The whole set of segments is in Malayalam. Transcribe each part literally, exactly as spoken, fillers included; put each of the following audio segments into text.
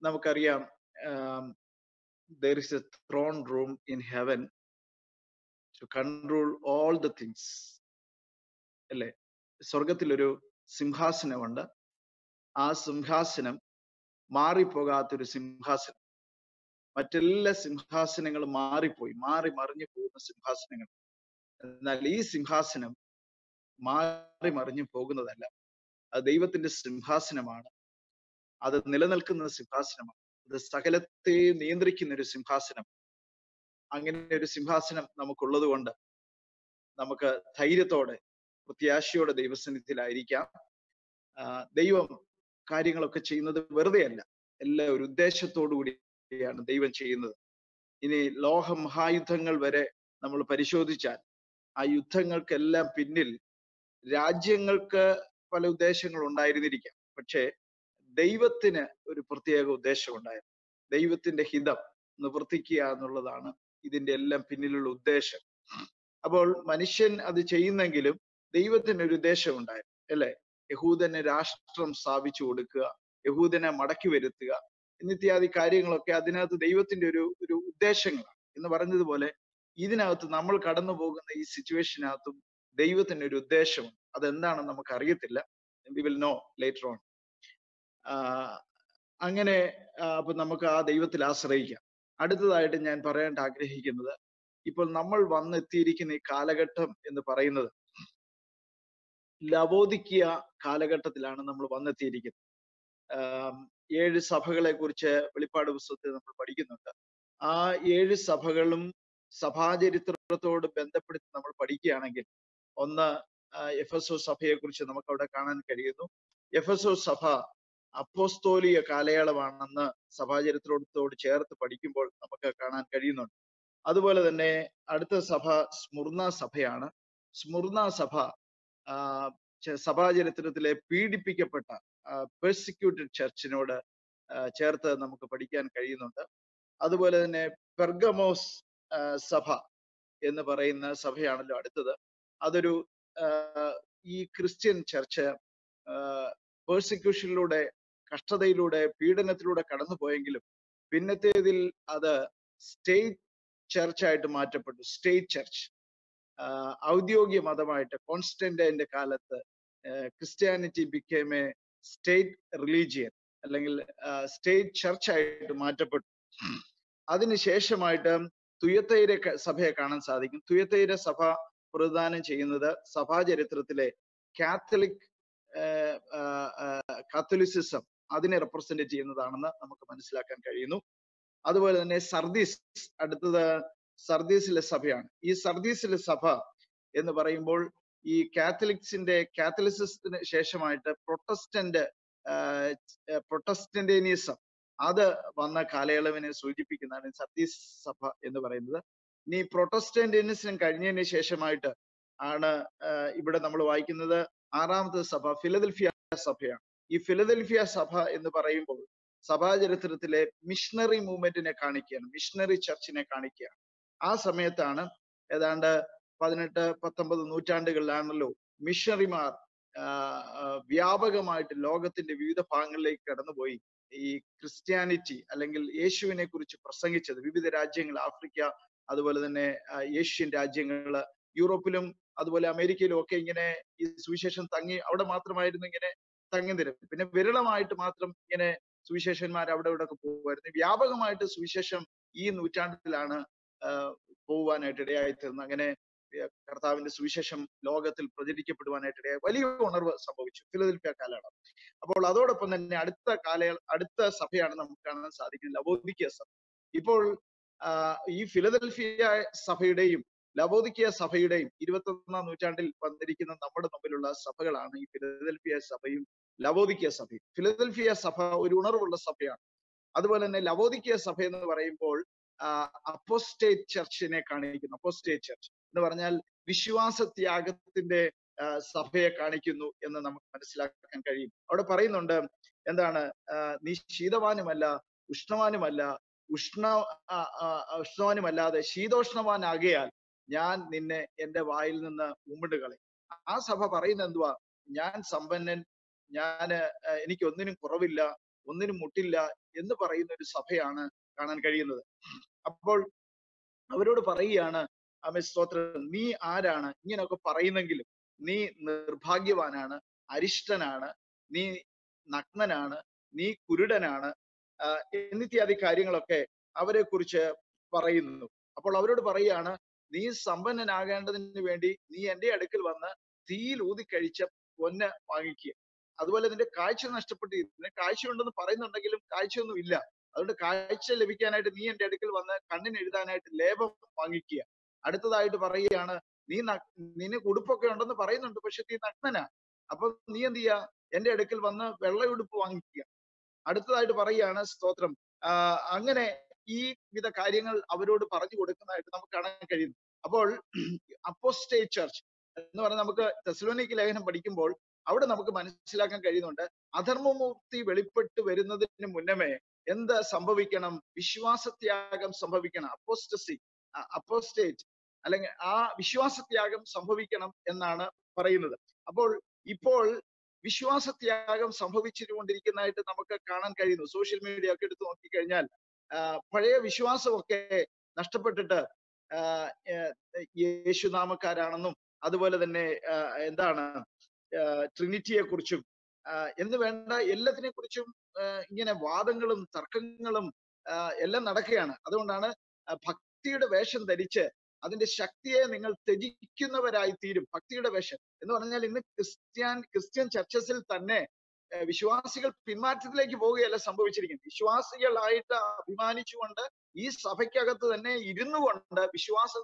നമുക്കറിയാം, there is a throne room in heaven to control all the things. അല്ലേ? സ്വർഗത്തിലൊരു സിംഹാസനമുണ്ട്. ആ സിംഹാസനം മാറിപ്പോകാത്തൊരു സിംഹാസനം. മറ്റെല്ലാ സിംഹാസനങ്ങളും മാറിപ്പോയി, മാറി മറിഞ്ഞു പോകുന്ന സിംഹാസനങ്ങൾ. എന്നാൽ ഈ സിംഹാസനം മാറി മറിഞ്ഞു പോകുന്നതല്ല. അത് ദൈവത്തിന്റെ സിംഹാസനമാണ്. അത് നിലനിൽക്കുന്ന സിംഹാസനമാണ്. അത് സകലത്തെ നിയന്ത്രിക്കുന്ന ഒരു സിംഹാസനം. അങ്ങനെ ഒരു സിംഹാസനം നമുക്കുള്ളത് കൊണ്ട് നമുക്ക് ധൈര്യത്തോടെ പ്രത്യാശയോടെ ദൈവസന്നിധിയിലായിരിക്കാം. ദൈവം കാര്യങ്ങളൊക്കെ ചെയ്യുന്നത് വെറുതെ അല്ല, എല്ലാ ഒരു ഉദ്ദേശത്തോടു കൂടിയാണ് ദൈവം ചെയ്യുന്നത്. ഇനി ലോക മഹായുദ്ധങ്ങൾ വരെ നമ്മൾ പരിശോധിച്ചാൽ ആ യുദ്ധങ്ങൾക്കെല്ലാം പിന്നിൽ രാജ്യങ്ങൾക്ക് പല ഉദ്ദേശങ്ങൾ ഉണ്ടായിരുന്നിരിക്കാം. പക്ഷേ ദൈവത്തിന് ഒരു പ്രത്യേക ഉദ്ദേശം ഉണ്ടായിരുന്നു. ദൈവത്തിന്റെ ഹിതം നിവർത്തിക്കുക എന്നുള്ളതാണ് ഇതിന്റെ എല്ലാം പിന്നിലുള്ള ഉദ്ദേശം. അപ്പോൾ മനുഷ്യൻ അത് ചെയ്യുന്നെങ്കിലും ദൈവത്തിന് ഒരു ഉദ്ദേശം ഉണ്ടായിരുന്നു, അല്ലെ? യഹൂദന് രാഷ്ട്രം സ്ഥാപിച്ചു കൊടുക്കുക, യഹൂദനെ മടക്കി വരുത്തുക എന്നിത്യാദി കാര്യങ്ങളൊക്കെ അതിനകത്ത് ദൈവത്തിന്റെ ഒരു ഒരു ഉദ്ദേശങ്ങളാണ്. എന്ന് പറഞ്ഞതുപോലെ ഇതിനകത്ത് നമ്മൾ കടന്നു പോകുന്ന ഈ സിറ്റുവേഷനകത്തും ദൈവത്തിന് ഒരു ഉദ്ദേശമുണ്ട്. അതെന്താണെന്ന് നമുക്ക് അറിയത്തില്ല. We will know later on. അങ്ങനെ അപ്പൊ നമുക്ക് ആ ദൈവത്തിൽ ആശ്രയിക്കാം. അടുത്തതായിട്ട് ഞാൻ പറയാൻ ആഗ്രഹിക്കുന്നത്, ഇപ്പോൾ നമ്മൾ വന്നെത്തിയിരിക്കുന്ന ഈ കാലഘട്ടം എന്ന് പറയുന്നത് ലവോദിക്കിയ കാലഘട്ടത്തിലാണ് നമ്മൾ വന്നെത്തിയിരിക്കുന്നത്. ഏഴ് സഭകളെ കുറിച്ച് വെളിപ്പാട് പുസ്തകത്തിൽ നമ്മൾ പഠിക്കുന്നുണ്ട്. ആ ഏഴ് സഭകളും സഭാചരിത്രത്തോട് ബന്ധപ്പെടുത്തി നമ്മൾ പഠിക്കുകയാണെങ്കിൽ, ഒന്ന് എഫെസോസ് സഭയെ കുറിച്ച് നമുക്ക് അവിടെ കാണാൻ കഴിയുന്നു. എഫെസോസ് സഭ അപ്പോസ്തോലിക കാലയളവാണെന്ന് സഭാചരിത്രത്തോട് ചേർത്ത് പഠിക്കുമ്പോൾ നമുക്ക് കാണാൻ കഴിയുന്നുണ്ട്. അതുപോലെ തന്നെ അടുത്ത സഭ സ്മുർണ സഭയാണ്. സ്മുർണ സഭ ആ സഭാചരിത്രത്തിലെ പീഡിപ്പിക്കപ്പെട്ട പെർസിക്യൂട്ടഡ് ചർച്ചിനോട് ചേർത്ത് നമുക്ക് പഠിക്കാൻ കഴിയുന്നുണ്ട്. അതുപോലെ തന്നെ പെർഗമോസ് സഭ എന്ന് പറയുന്ന സഭയാണല്ലോ അടുത്തത്. അതൊരു ഈ ക്രിസ്ത്യൻ ചർച്ച് പേഴ്സിക്യൂഷനിലൂടെ, കഷ്ടതയിലൂടെ, പീഡനത്തിലൂടെ കടന്നു പോയെങ്കിലും പിന്നത്തേതിൽ അത് സ്റ്റേറ്റ് ചർച്ചായിട്ട് മാറ്റപ്പെട്ടു. സ്റ്റേറ്റ് ചർച്ച്, ഔദ്യോഗിക മതമായിട്ട് കോൺസ്റ്റന്റൈന്റെ കാലത്ത് Christianity became a state religion, അല്ലെങ്കിൽ സ്റ്റേറ്റ് ചർച്ചായിട്ട് മാറ്റപ്പെട്ടു. അതിനുശേഷമായിട്ട് തുയത്തൈര സഭയെ കാണാൻ സാധിക്കും. തുയത്തൈര സഭ പ്രദാനം ചെയ്യുന്നത് സഭാചരിത്രത്തിലെ കാത്തലിക് കാത്തലിസിസം അതിനെ റെപ്രസെന്റ് ചെയ്യുന്നതാണെന്ന് നമുക്ക് മനസ്സിലാക്കാൻ കഴിയുന്നു. അതുപോലെ തന്നെ സർദീസ്, അടുത്തത് സർദീസിലെ സഭയാണ്. ഈ സർദീസിലെ സഭ എന്ന് പറയുമ്പോൾ ഈ കാത്തലിക്സിന്റെ കാത്തലിസിസത്തിന് ശേഷമായിട്ട് പ്രൊട്ടസ്റ്റന്റ് പ്രൊട്ടസ്റ്റന്റേനിസം അത് വന്ന കാലയളവിനെ സൂചിപ്പിക്കുന്നതാണ് സർദീസ് സഭ എന്ന് പറയുന്നത്. ഇനി പ്രൊട്ടസ്റ്റന്റേനിസം കഴിഞ്ഞതിന് ശേഷമായിട്ട് ആണ് ഇവിടെ നമ്മൾ വായിക്കുന്നത് ആറാമത്തെ സഭ ഫിലദൽഫിയ സഭയാണ്. ഈ ഫിലദൽഫിയ സഭ എന്ന് പറയുമ്പോൾ സഭാചരിത്രത്തിലെ മിഷണറി മൂവ്മെന്റിനെ കാണിക്കുകയാണ്, മിഷണറി ചർച്ചിനെ കാണിക്കുകയാണ്. ആ സമയത്താണ് ഏതാണ്ട് പതിനെട്ട് പത്തൊമ്പത് നൂറ്റാണ്ടുകളിലാണല്ലോ മിഷണറിമാർ വ്യാപകമായിട്ട് ലോകത്തിന്റെ വിവിധ ഭാഗങ്ങളിലേക്ക് കടന്നുപോയി ഈ ക്രിസ്ത്യാനിറ്റി അല്ലെങ്കിൽ യേശുവിനെ കുറിച്ച് പ്രസംഗിച്ചത്. വിവിധ രാജ്യങ്ങൾ, ആഫ്രിക്ക, അതുപോലെ തന്നെ ഏഷ്യൻ രാജ്യങ്ങള്, യൂറോപ്പിലും അതുപോലെ അമേരിക്കയിലും ഒക്കെ ഇങ്ങനെ ഈ സുവിശേഷം തങ്ങി അവിടെ മാത്രമായിരുന്നു ഇങ്ങനെ തങ്ങി നിരും. പിന്നെ വിരളമായിട്ട് മാത്രം ഇങ്ങനെ സുവിശേഷന്മാർ അവിടെ ഇവിടെ ഒക്കെ പോകുമായിരുന്നു. വ്യാപകമായിട്ട് സുവിശേഷം ഈ നൂറ്റാണ്ടിലാണ് പോകുവാനായിട്ട് ഇടയായി തീർന്നു. അങ്ങനെ കർത്താവിന്റെ സുവിശേഷം ലോകത്തിൽ പ്രചരിക്കപ്പെടുവാനായിട്ട് ഇടയായി വലിയ ഉണർവ് സംഭവിച്ചു ഫിലദൽഫിയ കാലയളവ്. അപ്പോൾ അതോടൊപ്പം തന്നെ അടുത്ത കാല അടുത്ത സഭയാണ് നമുക്ക് കാണാൻ സാധിക്കുന്നത് ലവോദിക്കിയ സഭ. ഇപ്പോൾ ഈ ഫിലദൽഫിയ സഭയുടെയും ലവോദിക്കിയ സഭയുടെയും ഇരുപത്തി ഒന്നാം നൂറ്റാണ്ടിൽ വന്നിരിക്കുന്ന നമ്മുടെ മുമ്പിലുള്ള സഭകളാണ് ഈ ഫിലദൽഫിയ സഭയും ലവോദിക്കിയ സഭയും. ഫിലദൽഫിയ സഭ ഒരു ഉണർവുള്ള സഭയാണ്. അതുപോലെ തന്നെ ലവോദിക്കിയ സഭ എന്ന് പറയുമ്പോൾ അപ്പോസ്റ്റേറ്റ് ചർച്ചിനെ കാണിക്കുന്നു. അപ്പോസ്റ്റേറ്റ് ചർച്ച് എന്ന് പറഞ്ഞാൽ വിശ്വാസ ത്യാഗത്തിന്റെ സഭയെ കാണിക്കുന്നു എന്ന് നമുക്ക് മനസ്സിലാക്കാൻ കഴിയും. അവിടെ പറയുന്നുണ്ട് എന്താണ്, നീ ശീതവാനുമല്ല ഉഷ്ണവാനുമല്ല, ഉഷ്ണ ഉഷ്ണവാനുമല്ലാതെ ശീതോഷ്ണവാനാകയാൽ ഞാൻ നിന്നെ എന്റെ വായിൽ നിന്ന് ഉമ്മിട്ട് കളയും. ആ സഭ പറയുന്നത് എന്തുവാ? ഞാൻ സമ്പന്നൻ, ഞാൻ എനിക്ക് ഒന്നിനും കുറവില്ല, ഒന്നിനും മുട്ടില്ല എന്ന് പറയുന്ന ഒരു സഭയാണ് കാണാൻ കഴിയുന്നത്. അപ്പോൾ അവരോട് പറയുകയാണ്, ആമേ സ്തോത്രം, നീ ആരാണ് ഇങ്ങനെയൊക്കെ പറയുന്നെങ്കിലും നീ നിർഭാഗ്യവാനാണ്, അരിഷ്ടനാണ്, നീ നഗ്നനാണ്, നീ കുരുടനാണ്, എന്നിത്യാദി കാര്യങ്ങളൊക്കെ അവരെ കുറിച്ച് പറയുന്നു. അപ്പോൾ അവരോട് പറയുകയാണ്, നീ സമ്പന്നനാകേണ്ടതിന് വേണ്ടി നീ എന്റെ അടുക്കൽ വന്ന് തീയിൽ ഊതിക്കഴിച്ച പൊന്ന് വാങ്ങിക്കുക. അതുപോലെ നിന്റെ കാഴ്ച നഷ്ടപ്പെട്ട് നിന്റെ കാഴ്ചയുണ്ടെന്ന് പറയുന്നുണ്ടെങ്കിലും കാഴ്ചയൊന്നും ഇല്ല. അതുകൊണ്ട് കാഴ്ച ലഭിക്കാനായിട്ട് നീ എന്റെ അടുക്കൽ വന്ന് കണ്ണിന് എഴുതാനായിട്ട് ലേപം വാങ്ങിക്കുക. അടുത്തതായിട്ട് പറയുകയാണ്, നീ നിനക്ക് ഉടുപ്പൊക്കെ ഉണ്ടെന്ന് പറയുന്നുണ്ട്, പക്ഷെ നീ നഗ്നനാ. അപ്പൊ നീ എന്ത് ചെയ്യാ, എന്റെ അടുക്കൽ വന്ന് വെള്ളയുടുപ്പ് വാങ്ങിക്കുക. അടുത്തതായിട്ട് പറയുകയാണ് സ്തോത്രം, ആഹ് അങ്ങനെ ഈ വിധ കാര്യങ്ങൾ അവരോട് പറഞ്ഞു കൊടുക്കുന്നതായിട്ട് നമുക്ക് കാണാൻ കഴിയുന്നു. അപ്പോൾ അപ്പോസ്റ്റേറ്റ് ചർച്ച് എന്ന് പറഞ്ഞാൽ നമുക്ക് തെസ്സലോനിക്ക ലേഖനം പഠിക്കുമ്പോൾ അവിടെ നമുക്ക് മനസ്സിലാക്കാൻ കഴിയുന്നുണ്ട്, അധർമ്മമൂർത്തി വെളിപ്പെട്ട് വരുന്നതിന് മുന്നമേ എന്ത് സംഭവിക്കണം? വിശ്വാസത്യാഗം സംഭവിക്കണം. അപ്പോസ്റ്റസി, അപ്പോസ്റ്റേറ്റ് അല്ലെങ്കിൽ ആ വിശ്വാസത്യാഗം സംഭവിക്കണം എന്നാണ് പറയുന്നത്. അപ്പോൾ ഇപ്പോൾ വിശ്വാസത്യാഗം സംഭവിച്ചുകൊണ്ടിരിക്കുന്നതായിട്ട് നമുക്ക് കാണാൻ കഴിയുന്നു. സോഷ്യൽ മീഡിയ ഒക്കെ എടുത്ത് നോക്കിക്കഴിഞ്ഞാൽ പഴയ വിശ്വാസമൊക്കെ നഷ്ടപ്പെട്ടിട്ട് യേശുനാമക്കാരാണെന്നും അതുപോലെ തന്നെ എന്താണ് ട്രിനിറ്റിയെ കുറിച്ചും എന്ന് വേണ്ട എല്ലാത്തിനെ കുറിച്ചും ഇങ്ങനെ വാദങ്ങളും തർക്കങ്ങളും എല്ലാം നടക്കുകയാണ്. അതുകൊണ്ടാണ് ഭക്തിയുടെ വേഷം ധരിച്ച് അതിന്റെ ശക്തിയെ നിങ്ങൾ ത്യജിക്കുന്നവരായി തീരും. ഭക്തിയുടെ വേഷം എന്ന് പറഞ്ഞാൽ ഇന്ന് ക്രിസ്ത്യൻ ക്രിസ്ത്യൻ ചർച്ചസിൽ തന്നെ വിശ്വാസികൾ പിന്മാറ്റത്തിലേക്ക് പോവുകയല്ല സംഭവിച്ചിരിക്കുന്നത്. വിശ്വാസികളായിട്ട് അഭിമാനിച്ചുകൊണ്ട് ഈ സഭയ്ക്കകത്ത് തന്നെ ഇരുന്നു കൊണ്ട് വിശ്വാസം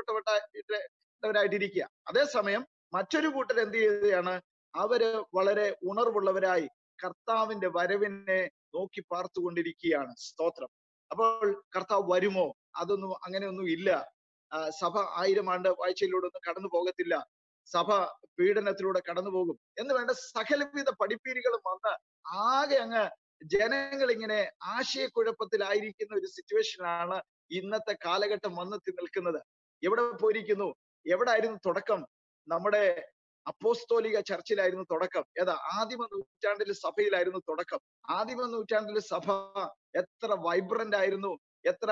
നഷ്ടപ്പെട്ടവരായിട്ടിരിക്കുക. അതേസമയം മറ്റൊരു കൂട്ടർ എന്ത് ചെയ്യുകയാണ്? അവര് വളരെ ഉണർവുള്ളവരായി കർത്താവിന്റെ വരവിനെ നോക്കി പാർത്തുകൊണ്ടിരിക്കുകയാണ്. സ്തോത്രം. അപ്പോൾ കർത്താവ് വരുമോ? അതൊന്നും അങ്ങനെയൊന്നും ഇല്ല. സഭ ആയിരം ആണ്ട് വാഴ്ചയിലൂടെ ഒന്നും കടന്നു പോകത്തില്ല. സഭ പീഡനത്തിലൂടെ കടന്നു പോകും എന്ന് വേണ്ട സകലവിധ പഠിപ്പീരുകളും വന്ന് ആകെ അങ്ങ് ജനങ്ങൾ ഇങ്ങനെ ആശയക്കുഴപ്പത്തിലായിരിക്കുന്ന ഒരു സിറ്റുവേഷനാണ് ഇന്നത്തെ കാലഘട്ടം വന്നെത്തി നിൽക്കുന്നത്. എവിടെ പോയിരിക്കുന്നു? എവിടായിരുന്നു തുടക്കം? നമ്മുടെ അപ്പോസ്തോലിക ചർച്ചിലായിരുന്നു തുടക്കം. ഏതാ? ആദിമ നൂറ്റാണ്ടിലെ സഭയിലായിരുന്നു തുടക്കം. ആദിമ നൂറ്റാണ്ടിലെ സഭ എത്ര വൈബ്രന്റ് ആയിരുന്നു, എത്ര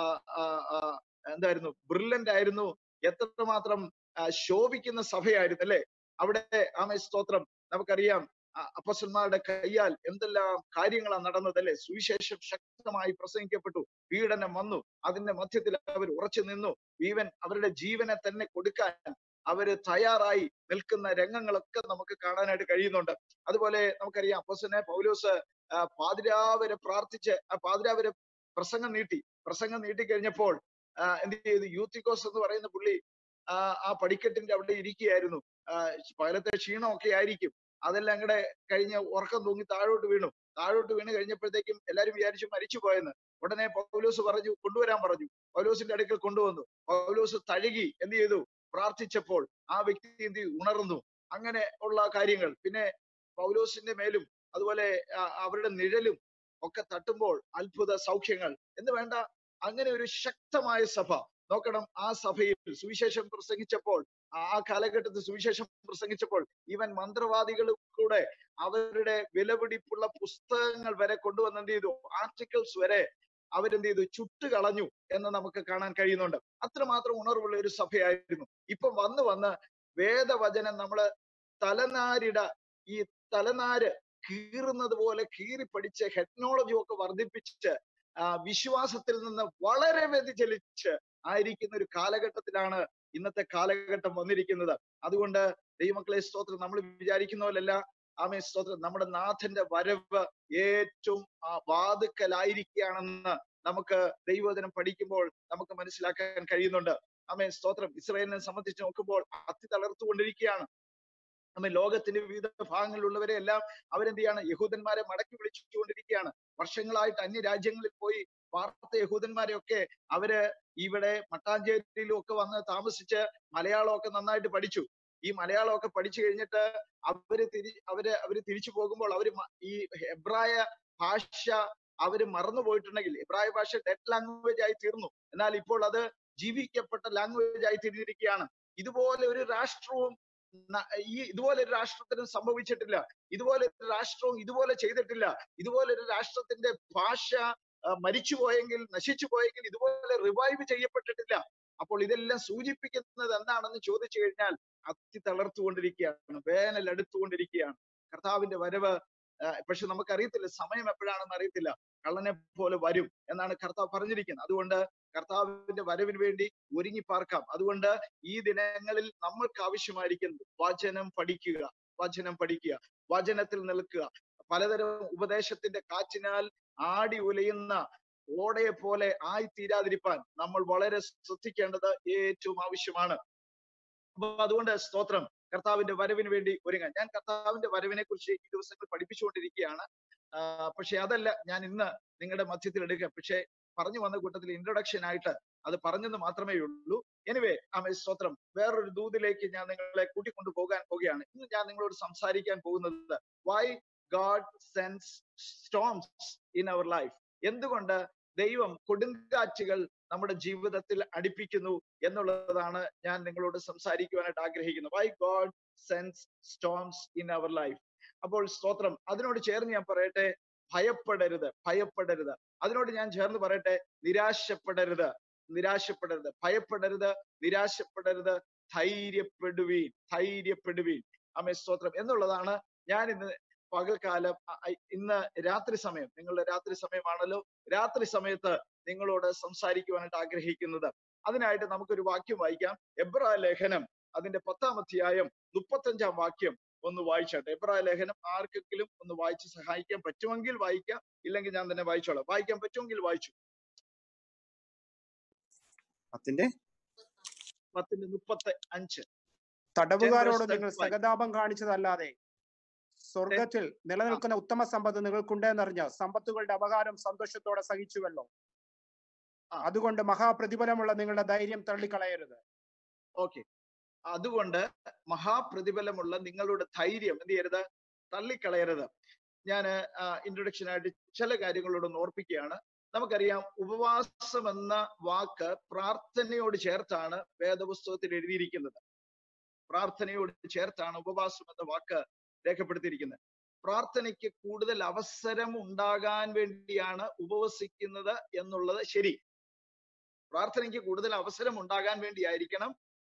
എന്തായിരുന്നു, ബ്രില്യന്റ് ആയിരുന്നു, എത്രമാത്രം ശോഭിക്കുന്ന സഭയായിരുന്നു അല്ലെ? അവിടെ ആമേ സ്തോത്രം, നമുക്കറിയാം അപ്പോസ്തലന്മാരുടെ കയ്യാൽ എന്തെല്ലാം കാര്യങ്ങളാണ് നടന്നത് അല്ലെ? സുവിശേഷം ശക്തമായി പ്രസംഗിക്കപ്പെട്ടു, പീഡനം വന്നു, അതിന്റെ മധ്യത്തിൽ അവർ ഉറച്ചു നിന്നു, ഈവൻ അവരുടെ ജീവനെ തന്നെ കൊടുക്കാൻ അവര് തയ്യാറായി നിൽക്കുന്ന രംഗങ്ങളൊക്കെ നമുക്ക് കാണാനായിട്ട് കഴിയുന്നുണ്ട്. അതുപോലെ നമുക്കറിയാം അപ്പോസ്തലനായ പൗലോസ് പാതിരാവരെ പ്രാർത്ഥിച്ച് ആ പാതിരാവരെ പ്രസംഗം നീട്ടി പ്രസംഗം നീട്ടി കഴിഞ്ഞപ്പോൾ എന്ത് ചെയ്തു? യൂത്തിക്കോസ് എന്ന് പറയുന്ന പുള്ളി ആ ആ പടിക്കെട്ടിന്റെ അവിടെ ഇരിക്കുകയായിരുന്നു. പകലത്തെ ക്ഷീണമൊക്കെ ആയിരിക്കും, അതെല്ലാം കൂടെ കഴിഞ്ഞ് ഉറക്കം തൂങ്ങി താഴോട്ട് വീണു. താഴോട്ട് വീണ് കഴിഞ്ഞപ്പോഴത്തേക്കും എല്ലാവരും വിചാരിച്ചു മരിച്ചു പോയെന്ന്. ഉടനെ പൗലോസ് പറഞ്ഞു, കൊണ്ടുവരാൻ പറഞ്ഞു. പൗലോസിന്റെ അടുക്കൽ കൊണ്ടുവന്നു. പൗലോസ് തഴുകി എന്ത് ചെയ്തു? പ്രാർത്ഥിച്ചപ്പോൾ ആ വ്യക്തി എന്ത് ഉണർന്നു. അങ്ങനെ ഉള്ള കാര്യങ്ങൾ. പിന്നെ പൗലോസിന്റെ മേലും അതുപോലെ അവരുടെ നിഴലും ഒക്കെ തട്ടുമ്പോൾ അത്ഭുത സൗഖ്യങ്ങൾ എന്ന് വേണ്ട അങ്ങനെ ഒരു ശക്തമായ സഭ. നോക്കണം, ആ സഭയിൽ സുവിശേഷം പ്രസംഗിച്ചപ്പോൾ, ആ കാലഘട്ടത്തിൽ സുവിശേഷം പ്രസംഗിച്ചപ്പോൾ ഈവൻ മന്ത്രവാദികൾ കൂടെ അവരുടെ വിലപിടിപ്പുള്ള പുസ്തകങ്ങൾ വരെ കൊണ്ടുവന്ന് എന്ത് ചെയ്തു? ആർട്ടിക്കിൾസ് വരെ അവരെന്ത് ചെയ്തു? ചുട്ടുകളഞ്ഞു എന്ന് നമുക്ക് കാണാൻ കഴിയുന്നുണ്ട്. അത്രമാത്രം ഉണർവുള്ള ഒരു സഭയായിരുന്നു. ഇപ്പൊ വന്ന് വന്ന് വേദവചനം നമ്മള് തലനാരിട ഈ തലനാര് കീറുന്നത് പോലെ കീറി പഠിച്ച് ടെക്നോളജി ഒക്കെ വർദ്ധിപ്പിച്ച് വിശ്വാസത്തിൽ നിന്ന് വളരെ വ്യതിചലിച്ച് ആയിരിക്കുന്ന ഒരു കാലഘട്ടത്തിലാണ് ഇന്നത്തെ കാലഘട്ടം വന്നിരിക്കുന്നത്. അതുകൊണ്ട് ദൈവമക്കളെ സ്തോത്രം, നമ്മൾ വിചാരിക്കുന്ന പോലല്ല ആമേ സ്തോത്രം, നമ്മുടെ നാഥന്റെ വരവ് ഏറ്റവും ആ വാതുക്കലായിരിക്കുകയാണെന്ന് നമുക്ക് ദൈവവചനം പഠിക്കുമ്പോൾ നമുക്ക് മനസ്സിലാക്കാൻ കഴിയുന്നുണ്ട്. ആമേ സ്തോത്രം. ഇസ്രായേലിനെ സംബന്ധിച്ച് നോക്കുമ്പോൾ അത്തി തളർത്തുകൊണ്ടിരിക്കുകയാണ്. നമ്മെ ലോകത്തിന്റെ വിവിധ ഭാഗങ്ങളിലുള്ളവരെ എല്ലാം അവരെന്ത് ചെയ്യാണ്? യഹൂദന്മാരെ മടക്കി വിളിച്ചുകൊണ്ടിരിക്കുകയാണ്. വർഷങ്ങളായിട്ട് അന്യ രാജ്യങ്ങളിൽ പോയി പാർത്ത യഹൂദന്മാരെയൊക്കെ അവര് ഇവിടെ മട്ടാഞ്ചേരിയിലും ഒക്കെ വന്ന് താമസിച്ച് മലയാളമൊക്കെ നന്നായിട്ട് പഠിച്ചു. ഈ മലയാളമൊക്കെ പഠിച്ചു കഴിഞ്ഞിട്ട് അവര് തിരി അവര് അവര് തിരിച്ചു പോകുമ്പോൾ അവര് ഈ എബ്രായ ഭാഷ അവര് മറന്നു പോയിട്ടുണ്ടെങ്കിൽ, എബ്രായ ഭാഷ ഡെഡ് ലാംഗ്വേജ് ആയി തീർന്നു. എന്നാൽ ഇപ്പോൾ അത് ജീവിക്കപ്പെട്ട ലാംഗ്വേജ് ആയി തീർന്നിരിക്കുകയാണ്. ഇതുപോലെ ഒരു രാഷ്ട്രവും ഈ ഇതുപോലെ ഒരു രാഷ്ട്രത്തിനും സംഭവിച്ചിട്ടില്ല. ഇതുപോലെ ഒരു രാഷ്ട്രവും ഇതുപോലെ ചെയ്തിട്ടില്ല. ഇതുപോലെ ഒരു രാഷ്ട്രത്തിന്റെ ഭാഷ മരിച്ചു പോയെങ്കിൽ, നശിച്ചു പോയെങ്കിൽ ഇതുപോലെ റിവൈവ് ചെയ്യപ്പെട്ടിട്ടില്ല. അപ്പോൾ ഇതെല്ലാം സൂചിപ്പിക്കുന്നത് എന്താണെന്ന് ചോദിച്ചു കഴിഞ്ഞാൽ അത്തി തളർത്തുകൊണ്ടിരിക്കുകയാണ്, വേനൽ അടുത്തുകൊണ്ടിരിക്കുകയാണ്, കർത്താവിന്റെ വരവ്. പക്ഷെ നമുക്കറിയത്തില്ല, സമയം എപ്പോഴാണെന്ന് അറിയത്തില്ല. കള്ളനെ പോലെ വരും എന്നാണ് കർത്താവ് പറഞ്ഞിരിക്കുന്നത്. അതുകൊണ്ട് കർത്താവിന്റെ വരവിന് വേണ്ടി ഒരുങ്ങി പാർക്കാം. അതുകൊണ്ട് ഈ ദിനങ്ങളിൽ നമ്മൾക്ക് ആവശ്യമായിരിക്കുന്നത് വചനം പഠിക്കുക, വചനം പഠിക്കുക, വചനത്തിൽ നിൽക്കുക. പലതരം ഉപദേശത്തിന്റെ കാറ്റിനാൽ ആടി ഉലയുന്ന ഓടയെ പോലെ ആയി തീരാതിരിപ്പാൻ നമ്മൾ വളരെ ശ്രദ്ധിക്കേണ്ടത് ഏറ്റവും ആവശ്യമാണ്. അപ്പൊ അതുകൊണ്ട് സ്തോത്രം, കർത്താവിന്റെ വരവിന് വേണ്ടി ഒരുങ്ങാൻ. ഞാൻ കർത്താവിന്റെ വരവിനെ കുറിച്ച് ഈ ദിവസങ്ങൾ പഠിപ്പിച്ചുകൊണ്ടിരിക്കുകയാണ്. ആഹ് പക്ഷെ അതല്ല ഞാൻ ഇന്ന് നിങ്ങളുടെ മധ്യത്തിൽ എടുക്കുക. പക്ഷെ പറഞ്ഞു വന്ന കൂട്ടത്തിൽ ഇൻട്രൊഡക്ഷൻ ആയിട്ട് അത് പറഞ്ഞെന്ന് മാത്രമേ ഉള്ളൂ. എനിവേ, ആമേൻ, സ്തോത്രം. വേറൊരു ദൂതിലേക്ക് ഞാൻ നിങ്ങളെ കൂട്ടിക്കൊണ്ടു പോകാൻ പോകുകയാണ്. ഇന്ന് ഞാൻ നിങ്ങളോട് സംസാരിക്കാൻ പോകുന്നത് why God sends storms in our life. എന്തുകൊണ്ട് ദൈവം കൊടുങ്കാറ്റുകൾ നമ്മുടെ ജീവിതത്തിൽ അടുപ്പിക്കുന്നു എന്നുള്ളതാണ് ഞാൻ നിങ്ങളോട് സംസാരിക്കുവാനായിട്ട് ആഗ്രഹിക്കുന്നത്. Why God sends storms in our life. അപ്പോൾ സ്തോത്രം, അതിനോട് ചേർന്ന് ഞാൻ പറയട്ടെ, ഭയപ്പെടരുത്, ഭയപ്പെടരുത്. അതിനോട് ഞാൻ ചേർന്ന് പറയട്ടെ, നിരാശപ്പെടരുത്, നിരാശപ്പെടരുത്, ഭയപ്പെടരുത്, നിരാശപ്പെടരുത്, ധൈര്യപ്പെടുവീൻ, ധൈര്യപ്പെടുവീൻ. ആമേൻ, സ്തോത്രം എന്നുള്ളതാണ് ഞാൻ ഇന്ന് പകൽക്കാലം, ഇന്ന് രാത്രി സമയം, നിങ്ങളുടെ രാത്രി സമയമാണല്ലോ, രാത്രി സമയത്ത് നിങ്ങളോട് സംസാരിക്കുവാനായിട്ട് ആഗ്രഹിക്കുന്നത്. അതിനായിട്ട് നമുക്കൊരു വാക്യം വായിക്കാം. എബ്രായ ലേഖനം അതിന്റെ പത്താം അധ്യായം മുപ്പത്തഞ്ചാം വാക്യം ഒന്ന് വായിച്ചാട്ടെ. എബ്രായ ലേഖനം ആർക്കെങ്കിലും ഒന്ന് വായിച്ച് സഹായിക്കാൻ പറ്റുമെങ്കിൽ വായിക്കാം, ഇല്ലെങ്കിൽ ഞാൻ തന്നെ വായിച്ചോളാം. വായിക്കാൻ പറ്റുമെങ്കിൽ വായിച്ചു. പത്തിന്റെ പത്തിന്റെ മുപ്പത്തി അഞ്ച്. തടവുകാരോട് നിങ്ങൾ സഹതാപം കാണിച്ചതല്ലാതെ സ്വർഗത്തിൽ നിലനിൽക്കുന്ന ഉത്തമ സമ്പത്ത് നിങ്ങൾക്കുണ്ടെന്നറിഞ്ഞ സമ്പത്തുകളുടെ അപകാരം സന്തോഷത്തോടെ സഹിച്ചുവല്ലോ. അതുകൊണ്ട് മഹാപ്രതിഫലമുള്ള നിങ്ങളുടെ ധൈര്യം തള്ളിക്കളയരുത്. ഓക്കെ, അതുകൊണ്ട് മഹാപ്രതിഫലമുള്ള നിങ്ങളുടെ ധൈര്യം എന്ത് ചെയ്യരുത്? തള്ളിക്കളയരുത്. ഞാൻ ഇൻട്രൊഡക്ഷൻ ആയിട്ട് ചില കാര്യങ്ങളോടൊന്ന് ഓർപ്പിക്കുകയാണ്. നമുക്കറിയാം, ഉപവാസം എന്ന വാക്ക് പ്രാർത്ഥനയോട് ചേർത്താണ് വേദപുസ്തകത്തിൽ എഴുതിയിരിക്കുന്നത്. പ്രാർത്ഥനയോട് ചേർത്താണ് ഉപവാസം എന്ന വാക്ക് രേഖപ്പെടുത്തിയിരിക്കുന്നത്. പ്രാർത്ഥനയ്ക്ക് കൂടുതൽ അവസരം ഉണ്ടാകാൻ വേണ്ടിയാണ് ഉപവസിക്കുന്നത് എന്നുള്ളത് ശരി. പ്രാർത്ഥനയ്ക്ക് കൂടുതൽ അവസരം ഉണ്ടാകാൻ വേണ്ടിയായിരിക്കണം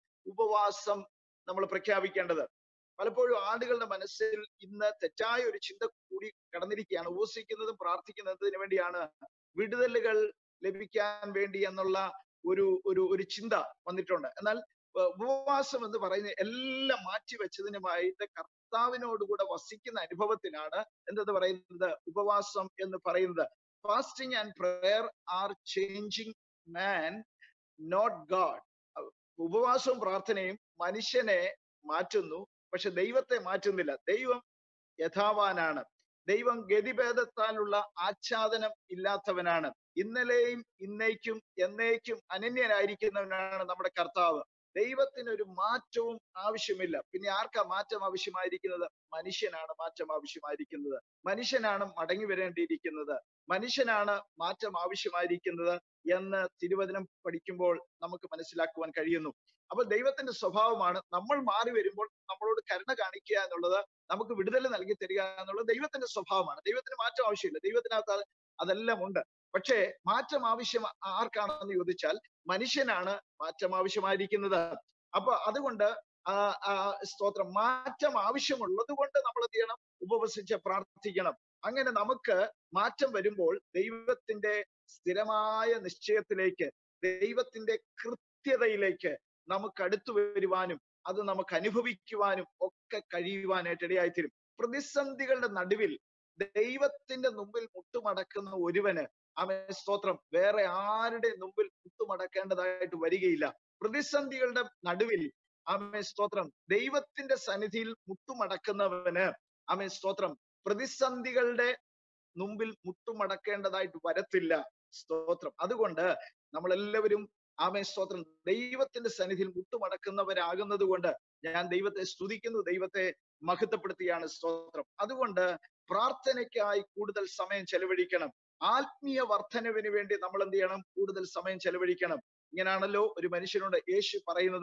ഉപവാസം നമ്മൾ പ്രഖ്യാപിക്കേണ്ടത്. പലപ്പോഴും ആളുകളുടെ മനസ്സിൽ ഇന്ന് തെറ്റായ ഒരു ചിന്ത കൂടി കടന്നിരിക്കുകയാണ്. ഉപവസിക്കുന്നതും പ്രാർത്ഥിക്കുന്നതിന് വേണ്ടിയാണ്, വിടുതലുകൾ ലഭിക്കാൻ വേണ്ടി എന്നുള്ള ഒരു ഒരു ഒരു ചിന്ത വന്നിട്ടുണ്ട്. എന്നാൽ ഉപവാസം എന്ന് പറയുന്ന എല്ലാം മാറ്റിവെച്ചതിനുമായിട്ട് കർത്താവിനോടുകൂടെ വസിക്കുന്ന അനുഭവത്തിനാണ് എന്തെന്ന് പറയുന്നത് ഉപവാസം എന്ന് പറയുന്നത്. Fasting and prayer are changing man, not God. ഉപവാസവും പ്രാർത്ഥനയും മനുഷ്യനെ മാറ്റുന്നു, പക്ഷെ ദൈവത്തെ മാറ്റുന്നില്ല. ദൈവം യഥാവാനാണ്. ദൈവം ഗതിഭേദത്താലുള്ള ആച്ഛാദനം ഇല്ലാത്തവനാണ്. ഇന്നലെയും ഇന്നേക്കും എന്നേക്കും അനന്യനായിരിക്കുന്നവനാണ് നമ്മുടെ കർത്താവ്. ദൈവത്തിന് ഒരു മാറ്റവും ആവശ്യമില്ല. പിന്നെ ആർക്കാ മാറ്റം ആവശ്യമായിരിക്കുന്നത്? മനുഷ്യനാണ് മാറ്റം ആവശ്യമായിരിക്കുന്നത്. മനുഷ്യനാണ് മടങ്ങി വരേണ്ടിയിരിക്കുന്നത്. മനുഷ്യനാണ് മാറ്റം ആവശ്യമായിരിക്കുന്നത് എന്ന് തിരുവചനം പഠിക്കുമ്പോൾ നമുക്ക് മനസ്സിലാക്കുവാൻ കഴിയുന്നു. അപ്പൊ ദൈവത്തിന്റെ സ്വഭാവമാണ് നമ്മൾ മാറി വരുമ്പോൾ നമ്മളോട് കരുണ കാണിക്കുക എന്നുള്ളത്, നമുക്ക് വിടുതൽ നൽകി തരിക എന്നുള്ളത് ദൈവത്തിന്റെ സ്വഭാവമാണ്. ദൈവത്തിന് മാറ്റം ആവശ്യമില്ല. ദൈവത്തിനകത്ത് അതെല്ലാം ഉണ്ട്. പക്ഷേ മാറ്റം ആവശ്യം ആർക്കാണെന്ന് ചോദിച്ചാൽ മനുഷ്യനാണ് മാറ്റം ആവശ്യമായിരിക്കുന്നത്. അപ്പൊ അതുകൊണ്ട് ആ സ്തോത്രം, മാറ്റം ആവശ്യമുള്ളത് കൊണ്ട് നമ്മൾ എന്ത് ചെയ്യണം? ഉപവസിച്ച് പ്രാർത്ഥിക്കണം. അങ്ങനെ നമുക്ക് മാറ്റം വരുമ്പോൾ ദൈവത്തിന്റെ സ്ഥിരമായ നിശ്ചയത്തിലേക്ക്, ദൈവത്തിന്റെ കൃത്യതയിലേക്ക് നമുക്ക് അടുത്തു വരുവാനും അത് നമുക്ക് അനുഭവിക്കുവാനും ഒക്കെ കഴിയുവാനായിട്ട് ഇടയായിത്തീരും. പ്രതിസന്ധികളുടെ നടുവിൽ ദൈവത്തിന്റെ മുമ്പിൽ മുട്ടുമടക്കുന്ന ഒരുവന്, ആമേൻ സ്തോത്രം, വേറെ ആരുടെ മുമ്പിൽ മുട്ടുമടക്കേണ്ടതായിട്ട് വരികയില്ല. പ്രതിസന്ധികളുടെ നടുവിൽ, ആമേൻ സ്തോത്രം, ദൈവത്തിന്റെ സന്നിധിയിൽ മുട്ടുമടക്കുന്നവന്, ആമേൻ സ്തോത്രം, പ്രതിസന്ധികളുടെ മുമ്പിൽ മുട്ടുമടക്കേണ്ടതായിട്ട് വരത്തില്ല. സ്തോത്രം. അതുകൊണ്ട് നമ്മളെല്ലാവരും, ആമേൻ സ്തോത്രം, ദൈവത്തിന്റെ സന്നിധിയിൽ മുട്ടുമടക്കുന്നവരാകുന്നത് കൊണ്ട് ഞാൻ ദൈവത്തെ സ്തുതിക്കുന്നു, ദൈവത്തെ മഹത്വപ്പെടുത്തിയാണ്. സ്തോത്രം. അതുകൊണ്ട് പ്രാർത്ഥനയ്ക്കായി കൂടുതൽ സമയം ചെലവഴിക്കണം. ആത്മീയ വർധനവിന് വേണ്ടി നമ്മൾ എന്ത് ചെയ്യണം? കൂടുതൽ സമയം ചെലവഴിക്കണം. ഇങ്ങനെയാണല്ലോ ഒരു മനുഷ്യനോട് യേശു പറയുന്നത്,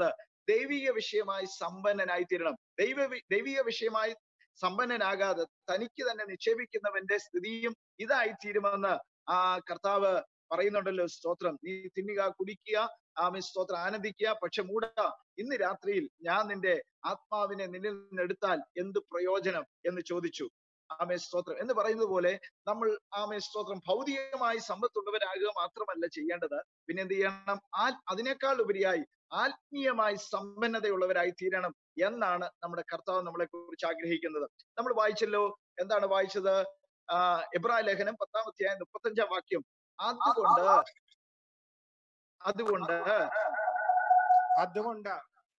ദൈവിക വിഷയമായി സമ്പന്നനായി തീരണം. ദൈവ ദൈവിക വിഷയമായി സമ്പന്നനാകാതെ തനിക്ക് തന്നെ നിക്ഷേപിക്കുന്നവന്റെ സ്ഥിതിയും ഇതായി തീരുമെന്ന് ആ കർത്താവ് പറയുന്നുണ്ടല്ലോ. സ്തോത്രം. നീ തിന്നുക, കുടിക്കുക, ആമേ സ്തോത്രം, ആനന്ദിക്കുക, പക്ഷെ മൂട, ഇന്ന് രാത്രിയിൽ ഞാൻ നിന്റെ ആത്മാവിനെ നിന്നിൽ നിന്ന് എടുത്താൽ എന്ത് പ്രയോജനം എന്ന് ചോദിച്ചു. ആമേ സ്തോത്രം. എന്ന് പറയുന്നത് പോലെ നമ്മൾ ആമേ സ്തോത്രം ഭൗതികമായി സമ്പത്തുള്ളവരാകുക മാത്രമല്ല ചെയ്യേണ്ടത്, പിന്നെ എന്ത് ചെയ്യണം? ആ അതിനേക്കാൾ ഉപരിയായി ആത്മീയമായി സമ്പന്നതയുള്ളവരായി തീരണം എന്നാണ് നമ്മുടെ കർത്താവ് നമ്മളെ കുറിച്ച് ആഗ്രഹിക്കുന്നത്. നമ്മൾ വായിച്ചല്ലോ, എന്താണ് വായിച്ചത്? ആ എബ്രായ ലേഖനം പത്താം അധ്യായം മുപ്പത്തഞ്ചാം വാക്യം. അതുകൊണ്ട് അതുകൊണ്ട് അതുകൊണ്ട്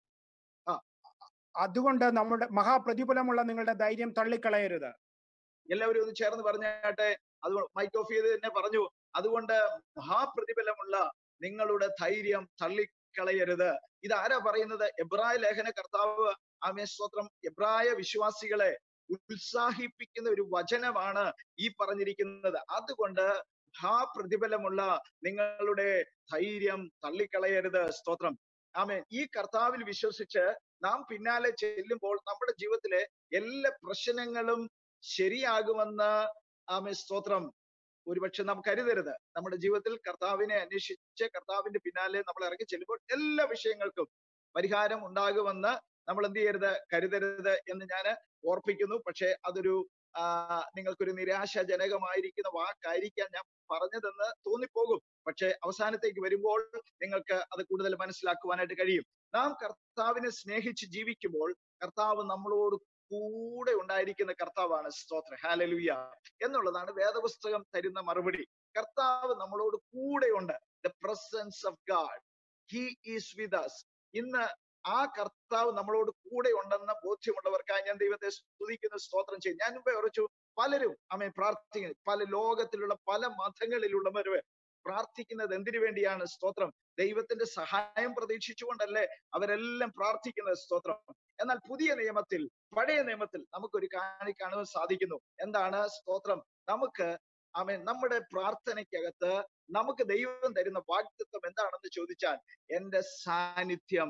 അതുകൊണ്ട് നമ്മുടെ മഹാപ്രതിഫലമുള്ള നിങ്ങളുടെ ധൈര്യം തള്ളിക്കളയരുത്. എല്ലാവരും ഒന്ന് ചേർന്ന് പറഞ്ഞാട്ടെ. അത് മൈക്ക് ഓഫ് ചെയ്ത് തന്നെ പറഞ്ഞു. അതുകൊണ്ട് മഹാപ്രതിഫലമുള്ള നിങ്ങളുടെ ധൈര്യം തള്ളിക്കളയരുത്. ഇതാരാ പറയുന്നത്? എബ്രായ ലേഖന കർത്താവ് ആമേൻ സ്തോത്രം എബ്രായ വിശ്വാസികളെ ഉത്സാഹിപ്പിക്കുന്ന ഒരു വചനമാണ് ഈ പറഞ്ഞിരിക്കുന്നത്. അതുകൊണ്ട് മഹാപ്രതിഫലമുള്ള നിങ്ങളുടെ ധൈര്യം തള്ളിക്കളയരുത്. സ്തോത്രം. ആമേൻ. ഈ കർത്താവിൽ വിശ്വസിച്ച് നാം പിന്നാലെ ചെല്ലുമ്പോൾ നമ്മുടെ ജീവിതത്തിലെ എല്ലാ പ്രശ്നങ്ങളും ശരിയാകുമെന്ന് ആമേൻ സ്തോത്രം ഒരുപക്ഷെ നാം കരുതരുത്. നമ്മുടെ ജീവിതത്തിൽ കർത്താവിനെ അന്വേഷിച്ച് കർത്താവിന്റെ പിന്നാലെ നമ്മൾ ഇറങ്ങി ചെല്ലുമ്പോൾ എല്ലാ വിഷയങ്ങൾക്കും പരിഹാരം ഉണ്ടാകുമെന്ന് നമ്മൾ എന്ത് ചെയ്യരുത്? കരുതരുത് എന്ന് ഞാൻ ഓർപ്പിക്കുന്നു. പക്ഷെ അതൊരു ആ നിങ്ങൾക്കൊരു നിരാശാജനകമായിരിക്കുന്ന വാക്കായിരിക്കാൻ ഞാൻ പറഞ്ഞതെന്ന് തോന്നിപ്പോകും. പക്ഷെ അവസാനത്തേക്ക് വരുമ്പോൾ നിങ്ങൾക്ക് അത് കൂടുതൽ മനസ്സിലാക്കുവാനായിട്ട് കഴിയും. നാം കർത്താവിനെ സ്നേഹിച്ച് ജീവിക്കുമ്പോൾ കർത്താവ് നമ്മളോട് കൂടെ ഉണ്ടായിരിക്കുന്ന കർത്താവാണ്. സ്തോത്രം. ഹല്ലേലൂയ എന്നുള്ളതാണ് വേദപുസ്തകം തരുന്ന മറുപടി. കർത്താവ് നമ്മളോട് കൂടെയുണ്ട്. The presence of God, he is with us. ഇന്ന് ആ കർത്താവ് നമ്മളോട് കൂടെ ഉണ്ടെന്ന ബോധ്യമുള്ളവർക്കായി ഞാൻ ദൈവത്തെ സ്തുതിക്കുന്ന സ്തോത്രം ചെയ്യും. ഞാൻ മുമ്പേ ഉറച്ചു, പലരും ആമേൻ പ്രാർത്ഥിക്കുന്നത്, പല ലോകത്തിലുള്ള പല മതങ്ങളിലുള്ളവര് പ്രാർത്ഥിക്കുന്നത് എന്തിനു വേണ്ടിയാണ്? സ്തോത്രം. ദൈവത്തിന്റെ സഹായം പ്രതീക്ഷിച്ചുകൊണ്ടല്ലേ അവരെല്ലാം പ്രാർത്ഥിക്കുന്നത്. സ്തോത്രം. എന്നാൽ പുതിയ നിയമത്തിൽ, പഴയ നിയമത്തിൽ നമുക്കൊരു കാര്യം കാണുവാൻ സാധിക്കുന്നു. എന്താണ്? സ്തോത്രം. നമുക്ക് ആമേൻ നമ്മുടെ പ്രാർത്ഥനയ്ക്കകത്ത് നമുക്ക് ദൈവം തരുന്ന വാഗ്ദത്തം എന്താണെന്ന് ചോദിച്ചാൽ, എന്റെ സാന്നിധ്യം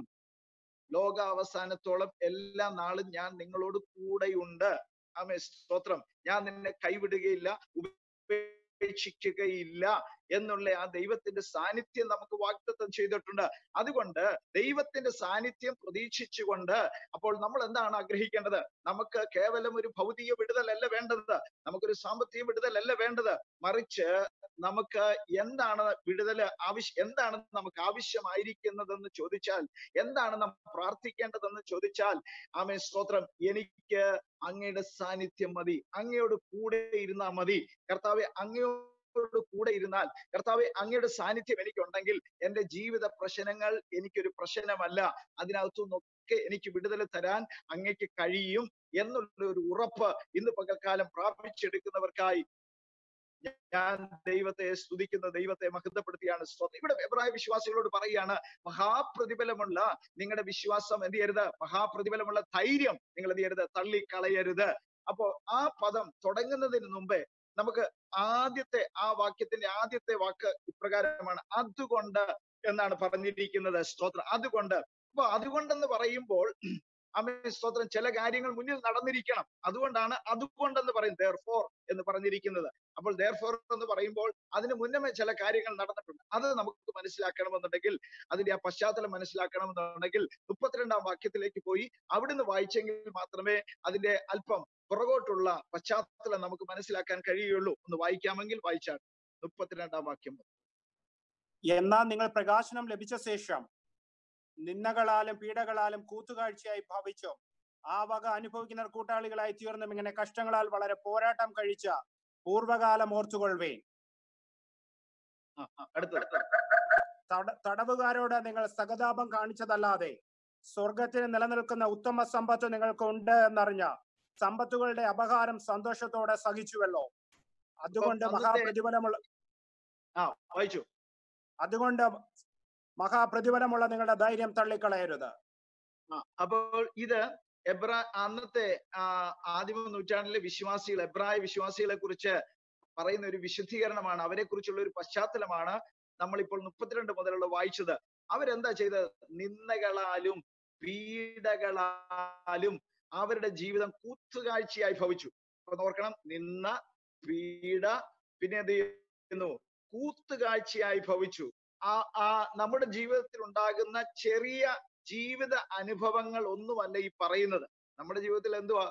ലോകാവസാനത്തോളം എല്ലാ നാളും ഞാൻ നിങ്ങളോട് കൂടെയുണ്ട്. ആമേൻ സ്തോത്രം. ഞാൻ നിന്നെ കൈവിടുകയില്ല, ഉപേക്ഷിക്കുകയില്ല എന്നുള്ള ആ ദൈവത്തിന്റെ സാന്നിധ്യം നമുക്ക് വാഗ്ദത്തം ചെയ്തിട്ടുണ്ട്. അതുകൊണ്ട് ദൈവത്തിന്റെ സാന്നിധ്യം പ്രതീക്ഷിച്ചുകൊണ്ട് അപ്പോൾ നമ്മൾ എന്താണ് ആഗ്രഹിക്കേണ്ടത്? നമുക്ക് കേവലം ഒരു ഭൗതിക വിടുതലല്ല വേണ്ടത്, നമുക്കൊരു സാമ്പത്തിക വിടുതലല്ല വേണ്ടത്, മറിച്ച് നമുക്ക് എന്താണ് വിടുതല് ആവശ്യം, എന്താണ് നമുക്ക് ആവശ്യമായിരിക്കുന്നതെന്ന് ചോദിച്ചാൽ, എന്താണ് നാം പ്രാർത്ഥിക്കേണ്ടതെന്ന് ചോദിച്ചാൽ, ആമേൻ സ്തോത്രം, എനിക്ക് അങ്ങയുടെ സാന്നിധ്യം മതി, അങ്ങയോട് കൂടെ ഇരുന്നാൽ മതി. കർത്താവെ, അങ്ങയോട് കൂടെ ഇരുന്നാൽ, കർത്താവെ അങ്ങയുടെ സാന്നിധ്യം എനിക്കുണ്ടെങ്കിൽ എന്റെ ജീവിത പ്രശ്നങ്ങൾ എനിക്കൊരു പ്രശ്നമല്ല, അതിനകത്തുനിന്നൊക്കെ എനിക്ക് വിടുതൽ തരാൻ അങ്ങയ്ക്ക് കഴിയും എന്നുള്ള ഒരു ഉറപ്പ് ഇന്ന് പകൽക്കാലം പ്രാപിച്ചെടുക്കുന്നവർക്കായി ഞാൻ ദൈവത്തെ സ്തുതിക്കുന്ന, ദൈവത്തെ മഹത്വപ്പെടുത്തിയാണ്. ഇവിടെ എബ്രായ വിശ്വാസികളോട് പറയുകയാണ്, മഹാപ്രതിഫലമുള്ള നിങ്ങളുടെ വിശ്വാസം എന്ത് ചെയ്യരുത്? മഹാപ്രതിഫലമുള്ള ധൈര്യം നിങ്ങൾ എന്ത് ചെയ്യരുത്? തള്ളിക്കളയരുത്. അപ്പോ ആ പദം തുടങ്ങുന്നതിന് മുമ്പേ നമുക്ക് ആദ്യത്തെ ആ വാക്യത്തിന്റെ ആദ്യത്തെ വാക്ക് ഇപ്രകാരമാണ്, അതുകൊണ്ട് എന്നാണ് പറഞ്ഞിരിക്കുന്നത്. സ്തോത്രം. അതുകൊണ്ട്. അപ്പൊ അതുകൊണ്ടെന്ന് പറയുമ്പോൾ ആമേൻ സ്തോത്രം, ചില കാര്യങ്ങൾ മുന്നിൽ നടന്നിരിക്കണം. അതുകൊണ്ടാണ് അതുകൊണ്ടെന്ന് പറയും, therefore എന്ന് പറഞ്ഞിരിക്കുന്നത്. അപ്പോൾ therefore എന്ന് പറയുമ്പോൾ അതിന് മുന്നമേ ചില കാര്യങ്ങൾ നടന്നിട്ടുണ്ട്. അത് നമുക്ക് മനസ്സിലാക്കണമെന്നുണ്ടെങ്കിൽ, അതിന്റെ ആ പശ്ചാത്തലം മനസ്സിലാക്കണമെന്നുണ്ടെങ്കിൽ മുപ്പത്തിരണ്ടാം വാക്യത്തിലേക്ക് പോയി അവിടുന്ന് വായിച്ചെങ്കിൽ മാത്രമേ അതിന്റെ അല്പം പുറകോട്ടുള്ള പശ്ചാത്തലം നമുക്ക് മനസ്സിലാക്കാൻ കഴിയുള്ളൂ. ഒന്ന് വായിക്കാമെങ്കിൽ വായിച്ചാൽ മുപ്പത്തിരണ്ടാം വാക്യം. എന്നാൽ നിങ്ങൾ പ്രകാശനം ലഭിച്ച ശേഷം നിന്ദകളാലും പീഡകളാലും കൂത്തുകാഴ്ചയായി ഭവിച്ചു ആ വക അനുഭവിക്കുന്ന കൂട്ടാളികളായി തീർന്നും ഇങ്ങനെ കഷ്ടങ്ങളാൽ വളരെ പോരാട്ടം കഴിച്ച പൂർവകാലം ഓർത്തുകൊള്ളുവേ. തടവുകാരോട് നിങ്ങൾ സഹതാപം കാണിച്ചതല്ലാതെ സ്വർഗത്തിന് നിലനിൽക്കുന്ന ഉത്തമ സമ്പത്ത് നിങ്ങൾക്ക് ഉണ്ട് എന്നറിഞ്ഞ സമ്പത്തുകളുടെ അപഹാരം സന്തോഷത്തോടെ സഹിച്ചുവല്ലോ. അതുകൊണ്ട് മഹാപ്രതിഫലമുള്ള അതുകൊണ്ട് മഹാപ്രതിഫലമുള്ള നിങ്ങളുടെ ധൈര്യം തള്ളിക്കളയരുത്. അപ്പോൾ ഇത് എബ്രാ അന്നത്തെ ആദിമ നൂറ്റാണ്ടിലെ വിശ്വാസികൾ, എബ്രായ വിശ്വാസികളെ കുറിച്ച് പറയുന്ന ഒരു വിശുദ്ധീകരണമാണ്, അവരെ കുറിച്ചുള്ള ഒരു പശ്ചാത്തലമാണ് നമ്മളിപ്പോൾ മുപ്പത്തിരണ്ട് മുതലുള്ള വായിച്ചത്. അവരെന്താ ചെയ്തത്? നിന്ദകളാലും പീഡകളാലും അവരുടെ ജീവിതം കൂത്തുകാഴ്ചയായി ഭവിച്ചു. അപ്പൊ ഓർക്കണം, നിന്ന, പീഡ, പിന്നെ എന്ത് ചെയ്യുന്നു, കൂത്തുകാഴ്ചയായി ഭവിച്ചു. ആ ആ നമ്മുടെ ജീവിതത്തിൽ ഉണ്ടാകുന്ന ചെറിയ ജീവിത അനുഭവങ്ങൾ ഒന്നുമല്ല ഈ പറയുന്നത്. നമ്മുടെ ജീവിതത്തിൽ എന്തുവാ,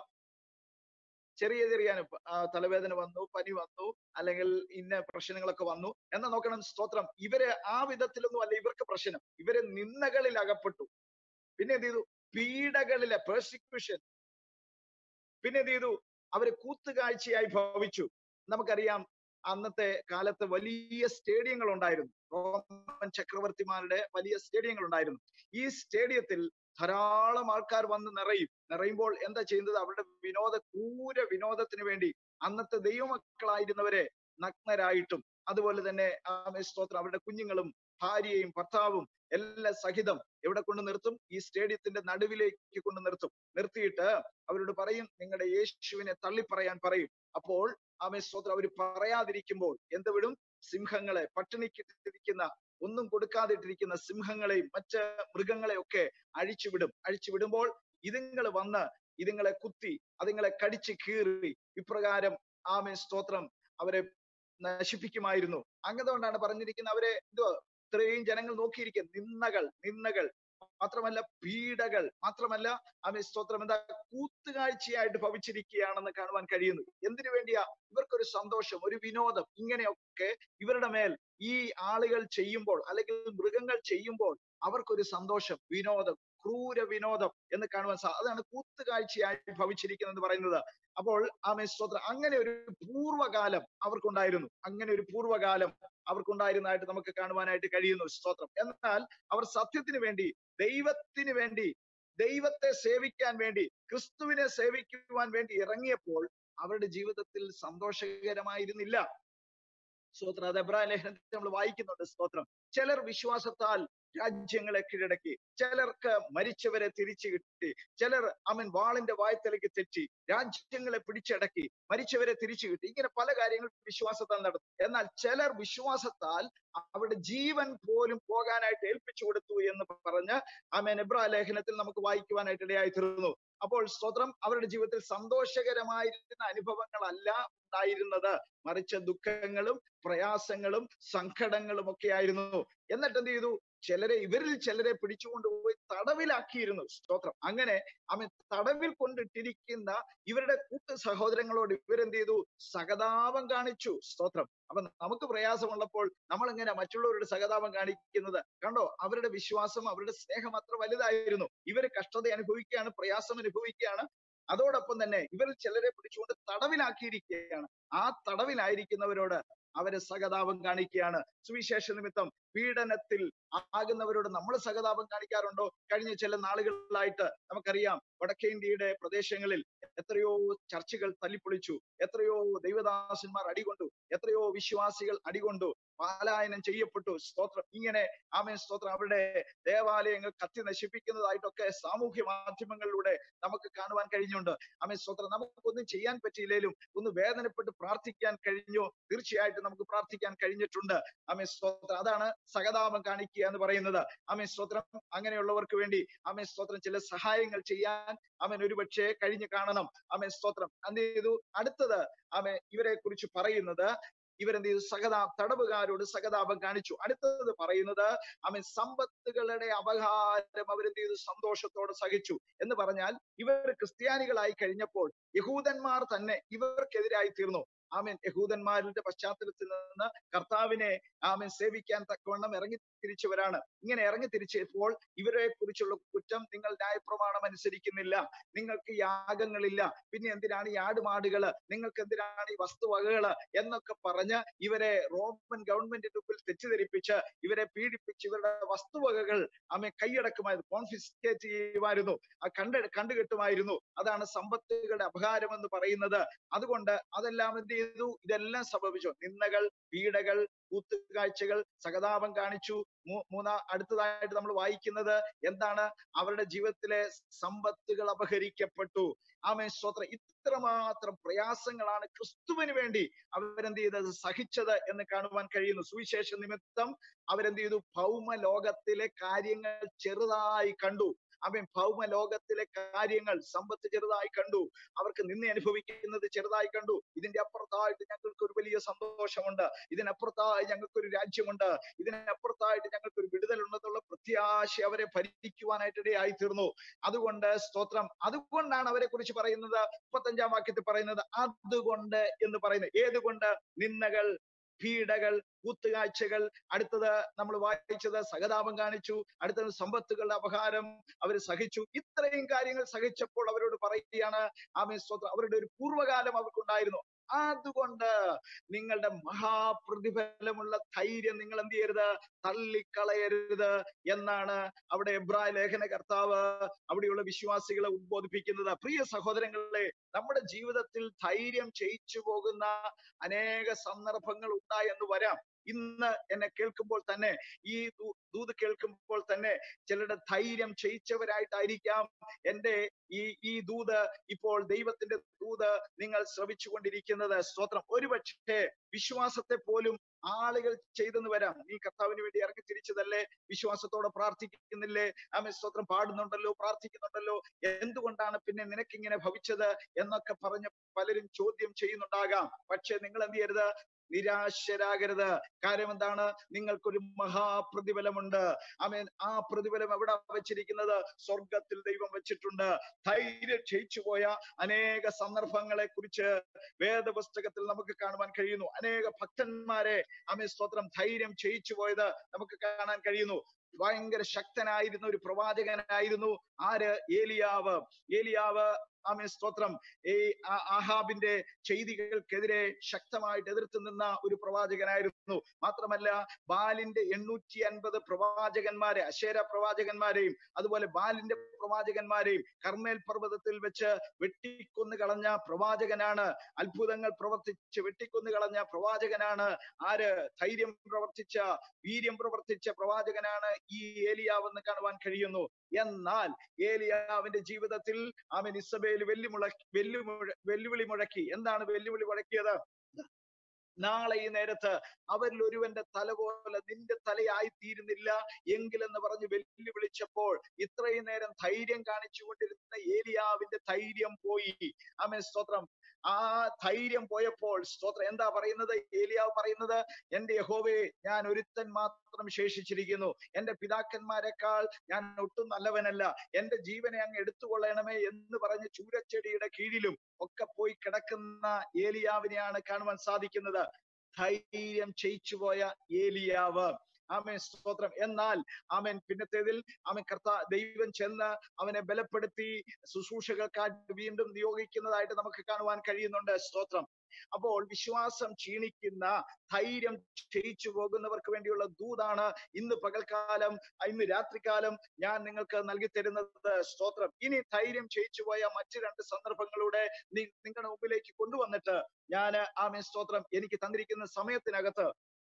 ചെറിയ ചെറിയ അനുഭവം, തലവേദന വന്നു, പനി വന്നു, അല്ലെങ്കിൽ ഇന്ന പ്രശ്നങ്ങളൊക്കെ വന്നു എന്നാ നോക്കണം. സ്തോത്രം, ഇവര് ആ വിധത്തിലൊന്നും അല്ല ഇവർക്ക് പ്രശ്നം. ഇവര് നിന്ദകളിൽ അകപ്പെട്ടു, പിന്നെ എന്ത് ചെയ്തു, പീഡകളിലെ പെർസിക്യൂഷൻ, പിന്നെ എന്ത് ചെയ്തു, അവര് കൂത്തുകാഴ്ചയായി ഭവിച്ചു. നമുക്കറിയാം, അന്നത്തെ കാലത്ത് വലിയ സ്റ്റേഡിയങ്ങൾ ഉണ്ടായിരുന്നു. റോമൻ ചക്രവർത്തിമാരുടെ വലിയ സ്റ്റേഡിയങ്ങൾ ഉണ്ടായിരുന്നു. ഈ സ്റ്റേഡിയത്തിൽ ധാരാളം ആൾക്കാർ വന്ന് നിറയും. നിറയുമ്പോൾ എന്താ ചെയ്യുന്നത്, അവരുടെ വിനോദ ക്രൂര വിനോദത്തിന് വേണ്ടി അന്നത്തെ ദൈവമക്കളായിരുന്നവരെ നഗ്നരായിട്ടും അതുപോലെ തന്നെ ആമേ സ്തോത്രം അവരുടെ കുഞ്ഞുങ്ങളും ഭാര്യയും ഭർത്താവും എല്ലാം സഹിതം എവിടെ കൊണ്ട് നിർത്തും, ഈ സ്റ്റേഡിയത്തിന്റെ നടുവിലേക്ക് കൊണ്ട് നിർത്തും. നിർത്തിയിട്ട് അവരോട് പറയും, നിങ്ങളുടെ യേശുവിനെ തള്ളിപ്പറയാൻ പറയും. അപ്പോൾ ആമേ സ്തോത്രം അവർ പറയാതിരിക്കുമ്പോൾ എന്ത് വിടും, സിംഹങ്ങളെ, പട്ടിണിക്കിട്ടിരിക്കുന്ന, ഒന്നും കൊടുക്കാതിട്ടിരിക്കുന്ന സിംഹങ്ങളെയും മറ്റ് മൃഗങ്ങളെയൊക്കെ അഴിച്ചുവിടും. അഴിച്ചുവിടുമ്പോൾ ഇതുങ്ങൾ വന്ന് ഇതുങ്ങളെ കുത്തി അതുങ്ങളെ കടിച്ച് കീറി ഇപ്രകാരം ആമേ സ്തോത്രം അവരെ നശിപ്പിക്കുമായിരുന്നു. അങ്ങതുകൊണ്ടാണ് പറഞ്ഞിരിക്കുന്നത്, അവരെ എന്തോ ഇത്രയും ജനങ്ങൾ നോക്കിയിരിക്കുക, നിന്ദകൾ നിന്ദകൾ മാത്രമല്ല പീഡകൾ മാത്രമല്ല ആമേ സ്തോത്രം എന്താ കൂത്തുകാഴ്ചയായിട്ട് ഭവിച്ചിരിക്കുകയാണെന്ന് കാണുവാൻ കഴിയുന്നു. എന്തിനു വേണ്ടിയാ, ഇവർക്കൊരു സന്തോഷം, ഒരു വിനോദം. ഇങ്ങനെയൊക്കെ ഇവരുടെ മേൽ ഈ ആളുകൾ ചെയ്യുമ്പോൾ അല്ലെങ്കിൽ മൃഗങ്ങൾ ചെയ്യുമ്പോൾ അവർക്കൊരു സന്തോഷം, വിനോദം, ക്രൂര വിനോദം എന്ന് കാണുവാൻ സാ അതാണ് കൂത്തുകാഴ്ചയായി ഭവിച്ചിരിക്കുന്നത് എന്ന് പറയുന്നത്. അപ്പോൾ ആമേ സ്തോത്രം അങ്ങനെ ഒരു പൂർവ്വകാലം അവർക്കുണ്ടായിരുന്നു. അങ്ങനെ ഒരു പൂർവ്വകാലം അവർക്കുണ്ടായിരുന്നതായിട്ട് നമുക്ക് കാണുവാനായിട്ട് കഴിയുന്നു. സ്തോത്രം. എന്നാൽ അവർ സത്യത്തിന് വേണ്ടി, ദൈവത്തിന് വേണ്ടി, ദൈവത്തെ സേവിക്കാൻ വേണ്ടി, ക്രിസ്തുവിനെ സേവിക്കുവാൻ വേണ്ടി ഇറങ്ങിയപ്പോൾ അവരുടെ ജീവിതത്തിൽ സന്തോഷകരമായിരുന്നില്ല. സ്തോത്രം. അത് എബ്രായ ലേഖനത്തിൽ നമ്മൾ വായിക്കുന്നുണ്ട്. സ്തോത്രം. ചിലർ വിശ്വാസത്താൽ രാജ്യങ്ങളെ കീഴടക്കി, ചിലർക്ക് മരിച്ചവരെ തിരിച്ചു കിട്ടി, ചിലർ അവൻ വാളിന്റെ വായ്ത്തലയ്ക്ക് തെറ്റി രാജ്യങ്ങളെ പിടിച്ചടക്കി മരിച്ചവരെ തിരിച്ചു കിട്ടി. ഇങ്ങനെ പല കാര്യങ്ങൾ വിശ്വാസത്താൽ നടന്നു. എന്നാൽ ചിലർ വിശ്വാസത്താൽ അവരുടെ ജീവൻ പോലും പോകാനായിട്ട് ഏൽപ്പിച്ചു കൊടുത്തു എന്ന് പറഞ്ഞ് ആമേൻ എബ്രായ ലേഖനത്തിൽ നമുക്ക് വായിക്കുവാനായിട്ട് ഇടയായി തീർന്നു. അപ്പോൾ സ്തോത്രം, അവരുടെ ജീവിതത്തിൽ സന്തോഷകരമായിരുന്ന അനുഭവങ്ങളല്ല ഉണ്ടായിരുന്നത്, മറിച്ച് ദുഃഖങ്ങളും പ്രയാസങ്ങളും സങ്കടങ്ങളും ഒക്കെ ആയിരുന്നു. എന്നിട്ട് എന്ത് ചെയ്തു, ചിലരെ ഇവരിൽ ചിലരെ പിടിച്ചുകൊണ്ടുപോയി തടവിലാക്കിയിരുന്നു. സ്തോത്രം. അങ്ങനെ അവൻ തടവിൽ കൊണ്ടിട്ടിരിക്കുന്ന ഇവരുടെ കൂട്ടു സഹോദരങ്ങളോട് ഇവരെന്ത് ചെയ്തു, സഹതാപം കാണിച്ചു. സ്തോത്രം. അപ്പൊ നമുക്ക് പ്രയാസമുള്ളപ്പോൾ നമ്മൾ എങ്ങനെ മറ്റുള്ളവരുടെ സഹതാപം കാണിക്കുന്നത്? കണ്ടോ, അവരുടെ വിശ്വാസം, അവരുടെ സ്നേഹം അത്ര വലുതായിരുന്നു. ഇവര് കഷ്ടത അനുഭവിക്കുകയാണ്, പ്രയാസം അനുഭവിക്കുകയാണ്. അതോടൊപ്പം തന്നെ ഇവരിൽ ചിലരെ പിടിച്ചുകൊണ്ട് തടവിലാക്കിയിരിക്കുകയാണ്. ആ തടവിലായിരിക്കുന്നവരോട് അവര് സഹതാപം കാണിക്കുകയാണ്. സുവിശേഷ നിമിത്തം പീഡനത്തിൽ ആകുന്നവരോട് നമ്മൾ സഹതാപം കാണിക്കാറുണ്ടോ? കഴിഞ്ഞ ചില നാളുകളിലായിട്ട് നമുക്കറിയാം, വടക്കേ ഇന്ത്യയുടെ പ്രദേശങ്ങളിൽ എത്രയോ ചർച്ചുകൾ തല്ലിപ്പൊളിച്ചു, എത്രയോ ദൈവദാസന്മാർ അടികൊണ്ടു, എത്രയോ വിശ്വാസികൾ അടികൊണ്ടു, പാലായനം ചെയ്യപ്പെട്ടു. സ്തോത്രം. ഇങ്ങനെ ആമേൻ സ്തോത്രം അവരുടെ ദേവാലയങ്ങൾ കത്തി നശിപ്പിക്കുന്നതായിട്ടൊക്കെ സാമൂഹ്യ മാധ്യമങ്ങളിലൂടെ നമുക്ക് കാണുവാൻ കഴിഞ്ഞുണ്ട്. ആമേൻ സ്തോത്രം. നമുക്കൊന്നും ചെയ്യാൻ പറ്റിയില്ലേലും ഒന്ന് വേദനപ്പെട്ട് പ്രാർത്ഥിക്കാൻ കഴിഞ്ഞോ? തീർച്ചയായിട്ടും നമുക്ക് പ്രാർത്ഥിക്കാൻ കഴിഞ്ഞിട്ടുണ്ട്. ആമേൻ സ്തോത്രം. അതാണ് സഹതാപം കാണിക്കുക എന്ന് പറയുന്നത്. ആമേൻ സ്തോത്രം. അങ്ങനെയുള്ളവർക്ക് വേണ്ടി ആമേൻ സ്തോത്രം ചില സഹായങ്ങൾ ചെയ്യാൻ ആമേൻ ഒരുപക്ഷെ കഴിഞ്ഞു കാണണം. ആമേൻ സ്തോത്രം. എന്ത് ചെയ്തു? അടുത്തത് ആമേൻ ഇവരെ കുറിച്ച് പറയുന്നത്, ഇവരെന്ത് ചെയ്തു? സഹതാ തടവുകാരോട് സഹതാപം കാണിച്ചു. അടുത്തത് പറയുന്നത് ആമേൻ സമ്പത്തുകളുടെ അപഹാരം അവരെന്ത് ചെയ്തു? സന്തോഷത്തോടെ സഹിച്ചു. എന്ന് പറഞ്ഞാൽ ഇവർ ക്രിസ്ത്യാനികളായി കഴിഞ്ഞപ്പോൾ യഹൂദന്മാർ തന്നെ ഇവർക്കെതിരായി തീർന്നു. ആമേൻ. യഹൂദന്മാരുടെ പശ്ചാത്തലത്തിൽ നിന്ന് കർത്താവിനെ ആമേൻ സേവിക്കാൻ തക്കവണ്ണം ഇറങ്ങി തിരിച്ചവരാണ്. ഇങ്ങനെ ഇറങ്ങി തിരിച്ചപ്പോൾ ഇവരെ കുറിച്ചുള്ള കുറ്റം, നിങ്ങൾ ന്യായപ്രമാണം അനുസരിക്കുന്നില്ല, നിങ്ങൾക്ക് യാഗങ്ങളില്ല, പിന്നെ എന്തിനാണ് ഈ ആടുമാടുകള്, നിങ്ങൾക്ക് എന്തിനാണ് ഈ വസ്തുവകകള് എന്നൊക്കെ പറഞ്ഞ് ഇവരെ റോമൻ ഗവൺമെന്റിന്റെ മുമ്പിൽ തെറ്റിദ്ധരിപ്പിച്ച് ഇവരെ പീഡിപ്പിച്ച് ഇവരുടെ വസ്തുവകകൾ ആമേ കൈയടക്കുമായിരുന്നു, കോൺഫിസ്കേറ്റ് ചെയ്യുമായിരുന്നു, കണ്ട് കണ്ടുകെട്ടുമായിരുന്നു. അതാണ് സമ്പത്തുകളുടെ അപഹാരം എന്ന് പറയുന്നത്. അതുകൊണ്ട് അതെല്ലാം എന്ത് ചെയ്തു? ഇതെല്ലാം സംഭവിച്ചു. നിന്ദകൾ, പീഡകൾ, കൂത്തുകാഴ്ചകൾ, സഹതാപം കാണിച്ചു. മൂന്നാ അടുത്തതായിട്ട് നമ്മൾ വായിക്കുന്നത് എന്താണ്? അവരുടെ ജീവിതത്തിലെ സമ്പത്തുകൾ അപഹരിക്കപ്പെട്ടു. ആമേൻ സ്തോത്രം. ഇത്രമാത്രം പ്രയാസങ്ങളാണ് ക്രിസ്തുവിന് വേണ്ടി അവരെന്ത് ചെയ്തത്? സഹിച്ചത് എന്ന് കാണുവാൻ കഴിയുന്നു. സുവിശേഷ നിമിത്തം അവരെന്ത് ചെയ്തു? ഭൗമ ലോകത്തിലെ കാര്യങ്ങൾ ചെറുതായി കണ്ടു. അവൻ ഭൗമ ലോകത്തിലെ കാര്യങ്ങൾ, സമ്പത്ത് ചെറുതായി കണ്ടു, അവർക്ക് നിന്നെ അനുഭവിക്കുന്നത് ചെറുതായി കണ്ടു. ഇതിന്റെ അപ്പുറത്തായിട്ട് ഞങ്ങൾക്ക് ഒരു വലിയ സന്തോഷമുണ്ട്, ഇതിനപ്പുറത്തായി ഞങ്ങൾക്കൊരു രാജ്യമുണ്ട്, ഇതിനപ്പുറത്തായിട്ട് ഞങ്ങൾക്ക് ഒരു വിടുതലുണ്ടെന്നുള്ള പ്രത്യാശ അവരെ ഭരിക്കുവാനായിട്ട് ഇടയായി തീർന്നു. അതുകൊണ്ട് സ്തോത്രം, അതുകൊണ്ടാണ് അവരെ കുറിച്ച് പറയുന്നത്, മുപ്പത്തഞ്ചാം വാക്യത്തിൽ പറയുന്നത് അതുകൊണ്ട് എന്ന് പറയുന്നത്. ഏതുകൊണ്ട്? നിന്ദകൾ, പീഡകൾ, കൂത്തുകാഴ്ചകൾ, അടുത്തത് നമ്മൾ വായിച്ചത് സഹതാപം കാണിച്ചു, അടുത്തത് സമ്പത്തുകളുടെ അപഹാരം അവർ സഹിച്ചു. ഇത്രയും കാര്യങ്ങൾ സഹിച്ചപ്പോൾ അവരോട് പറയുകയാണ്, ആമേൻ സ്തോത്രം, അവരുടെ ഒരു പൂർവ്വകാലം അവർക്കുണ്ടായിരുന്നു. അതുകൊണ്ട് നിങ്ങളുടെ മഹാപ്രതിഫലമുള്ള ധൈര്യം നിങ്ങൾ എന്ത് ചെയ്യരുത്, തള്ളിക്കളയരുത് എന്നാണ് അവിടെ എബ്രായ ലേഖന കർത്താവ് അവിടെയുള്ള വിശ്വാസികളെ ഉദ്ബോധിപ്പിക്കുന്നത്. പ്രിയ സഹോദരങ്ങളെ, നമ്മുടെ ജീവിതത്തിൽ ധൈര്യം ക്ഷയിച്ചു പോകുന്ന അനേക സന്ദർഭങ്ങൾ ഉണ്ടായെന്ന് വരാം. ഇന്ന് എന്നെ കേൾക്കുമ്പോൾ തന്നെ, ഈ ദൂത് കേൾക്കുമ്പോൾ തന്നെ ചിലരുടെ ധൈര്യം ക്ഷയിച്ചവരായിട്ടായിരിക്കാം എന്റെ ഈ ഈ ദൂത്, ഇപ്പോൾ ദൈവത്തിന്റെ ദൂത് നിങ്ങൾ ശ്രവിച്ചുകൊണ്ടിരിക്കുന്നത്. സ്തോത്രം. ഒരുപക്ഷെ വിശ്വാസത്തെ പോലും ആളുകൾ ചെയ്തെന്ന് വരാം. നീ കർത്താവിന് വേണ്ടി ഇറങ്ങി തിരിച്ചതല്ലേ, വിശ്വാസത്തോടെ പ്രാർത്ഥിക്കുന്നില്ലേ, ആമേൻ സ്തോത്രം, പാടുന്നുണ്ടല്ലോ, പ്രാർത്ഥിക്കുന്നുണ്ടല്ലോ, എന്തുകൊണ്ടാണ് പിന്നെ നിനക്കിങ്ങനെ ഭവിച്ചത് എന്നൊക്കെ പറഞ്ഞ് പലരും ചോദ്യം ചെയ്യുന്നുണ്ടാകാം. പക്ഷെ നിങ്ങൾ എന്ത് ചെയ്യരുത്, നിരാശരാകരുത്. കാര്യം എന്താണ്? നിങ്ങൾക്കൊരു മഹാപ്രതിഫലമുണ്ട്. ആമേൻ. ആ പ്രതിഫലം എവിടെ വെച്ചിരിക്കുന്നത്? സ്വർഗത്തിൽ ദൈവം വെച്ചിട്ടുണ്ട്. ധൈര്യം ക്ഷയിച്ചു പോയ അനേക സന്ദർഭങ്ങളെ കുറിച്ച് വേദപുസ്തകത്തിൽ നമുക്ക് കാണുവാൻ കഴിയുന്നു. അനേക ഭക്തന്മാരെ, ആമേൻ സ്തോത്രം, ധൈര്യം ക്ഷയിച്ചു പോയത് നമുക്ക് കാണാൻ കഴിയുന്നു. ഭയങ്കര ശക്തനായിരുന്ന ഒരു പ്രവാചകനായിരുന്നു ആര്? ഏലിയാവ്. ഏലിയാവ് ആമേൻ സ്തോത്രം, ഈ ആഹാബിന്റെ ചെയ്തികൾക്കെതിരെ ശക്തമായിട്ട് എതിർത്ത് നിന്ന ഒരു പ്രവാചകനായിരുന്നു. മാത്രമല്ല, ബാലിന്റെ എണ്ണൂറ്റി അൻപത് പ്രവാചകന്മാരെ, അശേര പ്രവാചകന്മാരെയും അതുപോലെ ബാലിന്റെ പ്രവാചകന്മാരെയും കർമ്മേൽ പർവ്വതത്തിൽ വെച്ച് വെട്ടിക്കൊന്നു കളഞ്ഞ പ്രവാചകനാണ്. അത്ഭുതങ്ങൾ പ്രവർത്തിച്ച് വെട്ടിക്കൊന്നു കളഞ്ഞ പ്രവാചകനാണ് ആര്? ധൈര്യം പ്രവർത്തിച്ച, വീര്യം പ്രവർത്തിച്ച പ്രവാചകനാണ് ഈ ഏലിയാവ് എന്ന് കാണുവാൻ കഴിയുന്നു. എന്നാൽ ഏലിയാവിന്റെ ജീവിതത്തിൽ അവൻ ഇസബേൽ വെല്ലുമുള വെല്ലുമുഴ വെല്ലുവിളി മുഴക്കി. എന്താണ് വെല്ലുവിളി മുഴക്കിയത്? നാളെ ഈ നേരത്ത് അവരിൽ ഒരുവന്റെ തല പോലെ നിന്റെ തലയായി തീരുന്നില്ല എങ്കിലെന്ന് പറഞ്ഞ് വെല്ലുവിളിച്ചപ്പോൾ ഇത്രയും നേരം ധൈര്യം കാണിച്ചുകൊണ്ടിരുന്ന ഏലിയാവിന്റെ ധൈര്യം പോയി. ആമേൻ സ്തോത്രം. ആ ധൈര്യം പോയപ്പോൾ സ്തോത്രം എന്താ പറയുന്നത്? ഏലിയാവ് പറയുന്നത്, എന്റെ യഹോവേ, ഞാൻ ഒരുത്തൻ മാത്രം ശേഷിച്ചിരിക്കുന്നു, എന്റെ പിതാക്കന്മാരെക്കാൾ ഞാൻ ഒട്ടും നല്ലവനല്ല, എന്റെ ജീവനെ അങ്ങ് എടുത്തുകൊള്ളണമേ എന്ന് പറഞ്ഞ് ചൂരച്ചെടിയുടെ കീഴിലും ഒക്കെ പോയി കിടക്കുന്ന ഏലിയാവിനെയാണ് കാണുവാൻ സാധിക്കുന്നത്. ധൈര്യം ക്ഷയിച്ചുപോയ ഏലിയാവ്. ആമേൻ സ്തോത്രം. എന്നാൽ ആമേൻ പിന്നത്തേതിൽ ആമേൻ കർത്താ ദൈവം ചെന്ന് അവനെ ബലപ്പെടുത്തി ശുശ്രൂഷകൾക്കായിട്ട് വീണ്ടും നിയോഗിക്കുന്നതായിട്ട് നമുക്ക് കാണുവാൻ കഴിയുന്നുണ്ട്. സ്തോത്രം. അപ്പോൾ വിശ്വാസം ക്ഷീണിക്കുന്ന, ധൈര്യം ക്ഷയിച്ചു പോകുന്നവർക്ക് വേണ്ടിയുള്ള ദൂതാണ് ഇന്ന് പകൽക്കാലം, ഇന്ന് രാത്രികാലം ഞാൻ നിങ്ങൾക്ക് നൽകി തരുന്നത്. സ്തോത്രം. ഇനി ധൈര്യം ക്ഷയിച്ചു പോയ മറ്റു രണ്ട് സന്ദർഭങ്ങളുടെ നിങ്ങളുടെ മുമ്പിലേക്ക് കൊണ്ടുവന്നിട്ട് ഞാൻ ആമേൻ സ്തോത്രം എനിക്ക് തന്നിരിക്കുന്ന സമയത്തിനകത്ത്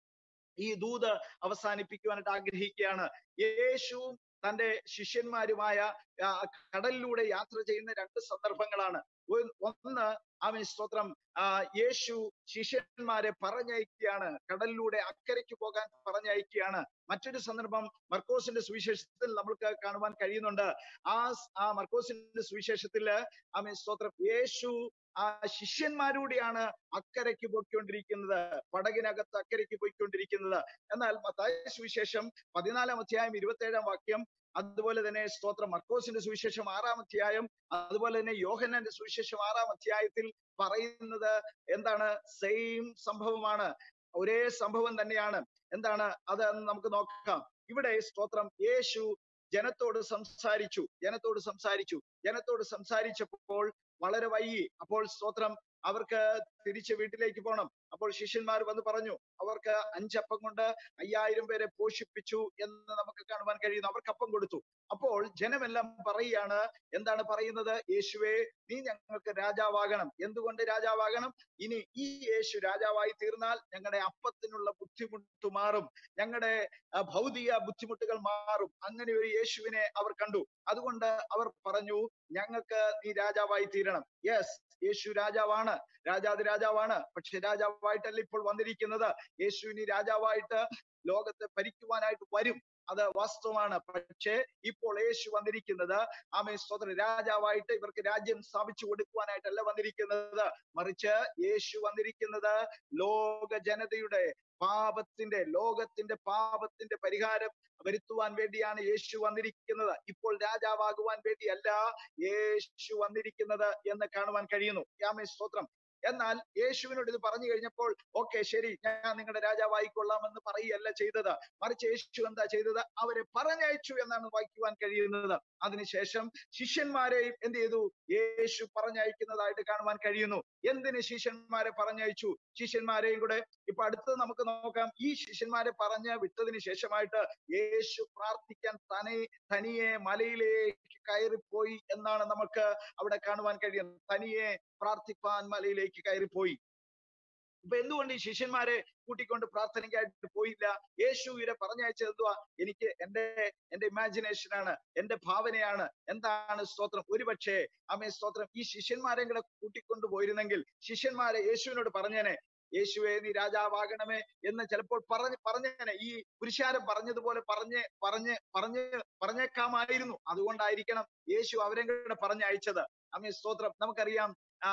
ഈ ദൂത് അവസാനിപ്പിക്കുവാനായിട്ട് ആഗ്രഹിക്കുകയാണ്. യേശുവും തന്റെ ശിഷ്യന്മാരുമായ കടലിലൂടെ യാത്ര ചെയ്യുന്ന രണ്ട് സന്ദർഭങ്ങളാണ്. ഒന്ന് ആമേൻ സ്തോത്രം, ആ യേശു ശിഷ്യന്മാരെ പറഞ്ഞയക്കുകയാണ്, കടലിലൂടെ അക്കരയ്ക്ക് പോകാൻ പറഞ്ഞയക്കുകയാണ്. മറ്റൊരു സന്ദർഭം മർക്കോസിന്റെ സുവിശേഷത്തിൽ നമുക്ക് കാണുവാൻ കഴിയുന്നുണ്ട്. ആ ആ മർക്കോസിന്റെ സുവിശേഷത്തില് ആമേൻ സ്തോത്രം യേശു ആ ശിഷ്യന്മാരൂടെയാണ് അക്കരയ്ക്ക് പോയിക്കൊണ്ടിരിക്കുന്നത്, പടകിനകത്ത് അക്കരയ്ക്ക് പോയിക്കൊണ്ടിരിക്കുന്നത്. എന്നാൽ മത്തായി സുവിശേഷം പതിനാലാം അധ്യായം ഇരുപത്തി ഏഴാം വാക്യം, അതുപോലെ തന്നെ സ്തോത്രം മർക്കോസിന്റെ സുവിശേഷം ആറാം അധ്യായം, അതുപോലെ തന്നെ യോഹന്നാന്റെ സുവിശേഷം ആറാം അധ്യായത്തിൽ പറയുന്നത് എന്താണ്? സെയിം സംഭവമാണ്, ഒരേ സംഭവം തന്നെയാണ്. എന്താണ് അത് എന്ന് നമുക്ക് നോക്കാം. ഇവിടെ സ്തോത്രം യേശു ജനത്തോട് സംസാരിച്ചു ജനത്തോട് സംസാരിച്ചു ജനത്തോട് സംസാരിച്ചപ്പോൾ വളരെ വൈകി. അപ്പോൾ സ്തോത്രം അവർക്ക് തിരിച്ച് വീട്ടിലേക്ക് പോകണം. അപ്പോൾ ശിഷ്യന്മാർ വന്ന് പറഞ്ഞു, അവർക്ക് അഞ്ചപ്പം കൊണ്ട് അയ്യായിരം പേരെ പോഷിപ്പിച്ചു എന്ന് നമുക്ക് കാണുവാൻ കഴിയുന്നു. അവർക്ക് അപ്പം കൊടുത്തു. അപ്പോൾ ജനമെല്ലാം പറയുകയാണ്, എന്താണ് പറയുന്നത്? യേശുവേ, നീ ഞങ്ങൾക്ക് രാജാവാകണം. എന്തുകൊണ്ട് രാജാവാകണം? ഇനി ഈ യേശു രാജാവായി തീർന്നാൽ ഞങ്ങളുടെ അപ്പത്തിനുള്ള ബുദ്ധിമുട്ട് മാറും, ഞങ്ങളുടെ ഭൗതിക ബുദ്ധിമുട്ടുകൾ മാറും. അങ്ങനെ ഒരു യേശുവിനെ അവർ കണ്ടു. അതുകൊണ്ട് അവർ പറഞ്ഞു, ഞങ്ങൾക്ക് നീ രാജാവായി തീരണം. യെസ്, യേശു രാജാവാണ്, രാജാതി രാജാവാണ്. പക്ഷെ രാജാവായിട്ടല്ല ഇപ്പോൾ വന്നിരിക്കുന്നത്. യേശു ഇനി രാജാവായിട്ട് ലോകത്തെ ഭരിക്കുവാനായിട്ട് വരും. അത് വാസ്തവമാണ്. പക്ഷേ ഇപ്പോൾ യേശു വന്നിരിക്കുന്നത് ആമേൻ സ്തോത്രം രാജാവായിട്ട് ഇവർക്ക് രാജ്യം സ്ഥാപിച്ചു കൊടുക്കുവാനായിട്ടല്ല വന്നിരിക്കുന്നത്. മറിച്ച് യേശു വന്നിരിക്കുന്നത് ലോക ജനതയുടെ പാപത്തിന്റെ ലോകത്തിന്റെ പാപത്തിന്റെ പരിഹാരം വരുത്തുവാൻ വേണ്ടിയാണ് യേശു വന്നിരിക്കുന്നത്. ഇപ്പോൾ രാജാവാകുവാൻ വേണ്ടിയല്ല യേശു വന്നിരിക്കുന്നത് എന്ന് കാണുവാൻ കഴിയുന്നു. ആമേൻ സ്തോത്രം. എന്നാൽ യേശുവിനോട് ഇത് പറഞ്ഞു കഴിഞ്ഞപ്പോൾ ഓക്കെ ശരി ഞാൻ നിങ്ങളുടെ രാജാവായിക്കൊള്ളാമെന്ന് പറയുകയല്ല ചെയ്തത്. മറിച്ച് യേശു എന്താ ചെയ്തത്? അവരെ പറഞ്ഞയച്ചു എന്നാണ് വായിക്കുവാൻ കഴിയുന്നത്. അതിനുശേഷം ശിഷ്യന്മാരെയും എന്ത് ചെയ്തു? യേശു പറഞ്ഞയക്കുന്നതായിട്ട് കാണുവാൻ കഴിയുന്നു. എന്തിന് ശിഷ്യന്മാരെ പറഞ്ഞയച്ചു? ശിഷ്യന്മാരെയും കൂടെ ഇപ്പൊ അടുത്തത് നമുക്ക് നോക്കാം. ഈ ശിഷ്യന്മാരെ പറഞ്ഞ് വിട്ടതിന് ശേഷമായിട്ട് യേശു പ്രാർത്ഥിക്കാൻ തനി തനിയെ മലയിലേക്ക് കയറിപ്പോയി എന്നാണ് നമുക്ക് അവിടെ കാണുവാൻ കഴിയുന്നത്. തനിയെ പ്രാർത്ഥിപ്പാൻ മലയിലേക്ക് കയറിപ്പോയി. ഇപ്പൊ എന്തുകൊണ്ട് ഈ ശിഷ്യന്മാരെ കൂട്ടിക്കൊണ്ട് പ്രാർത്ഥനയ്ക്കായിട്ട് പോയില്ല? യേശു ഇവരെ പറഞ്ഞയച്ചത് എന്തുവാ? എനിക്ക് എന്റെ എന്റെ ഇമാജിനേഷൻ ആണ്, എന്റെ ഭാവനയാണ്. എന്താണ് സ്തോത്രം? ഒരുപക്ഷെ ആമേൻ സ്തോത്രം ഈ ശിഷ്യന്മാരെ കൂടെ കൂട്ടിക്കൊണ്ടു പോയിരുന്നെങ്കിൽ ശിഷ്യന്മാരെ യേശുവിനോട് പറഞ്ഞേനെ, യേശുവേ നീ രാജാവാകണമേ എന്ന് ചിലപ്പോൾ പറഞ്ഞ് പറഞ്ഞേനെ. ഈ പുരുഷാരം പറഞ്ഞതുപോലെ പറഞ്ഞ് പറഞ്ഞ് പറഞ്ഞ് പറഞ്ഞേക്കാമായിരുന്നു. അതുകൊണ്ടായിരിക്കണം യേശു അവരെ കൂടെ പറഞ്ഞയച്ചത്. ആമേൻ സ്തോത്രം. നമുക്കറിയാം ആ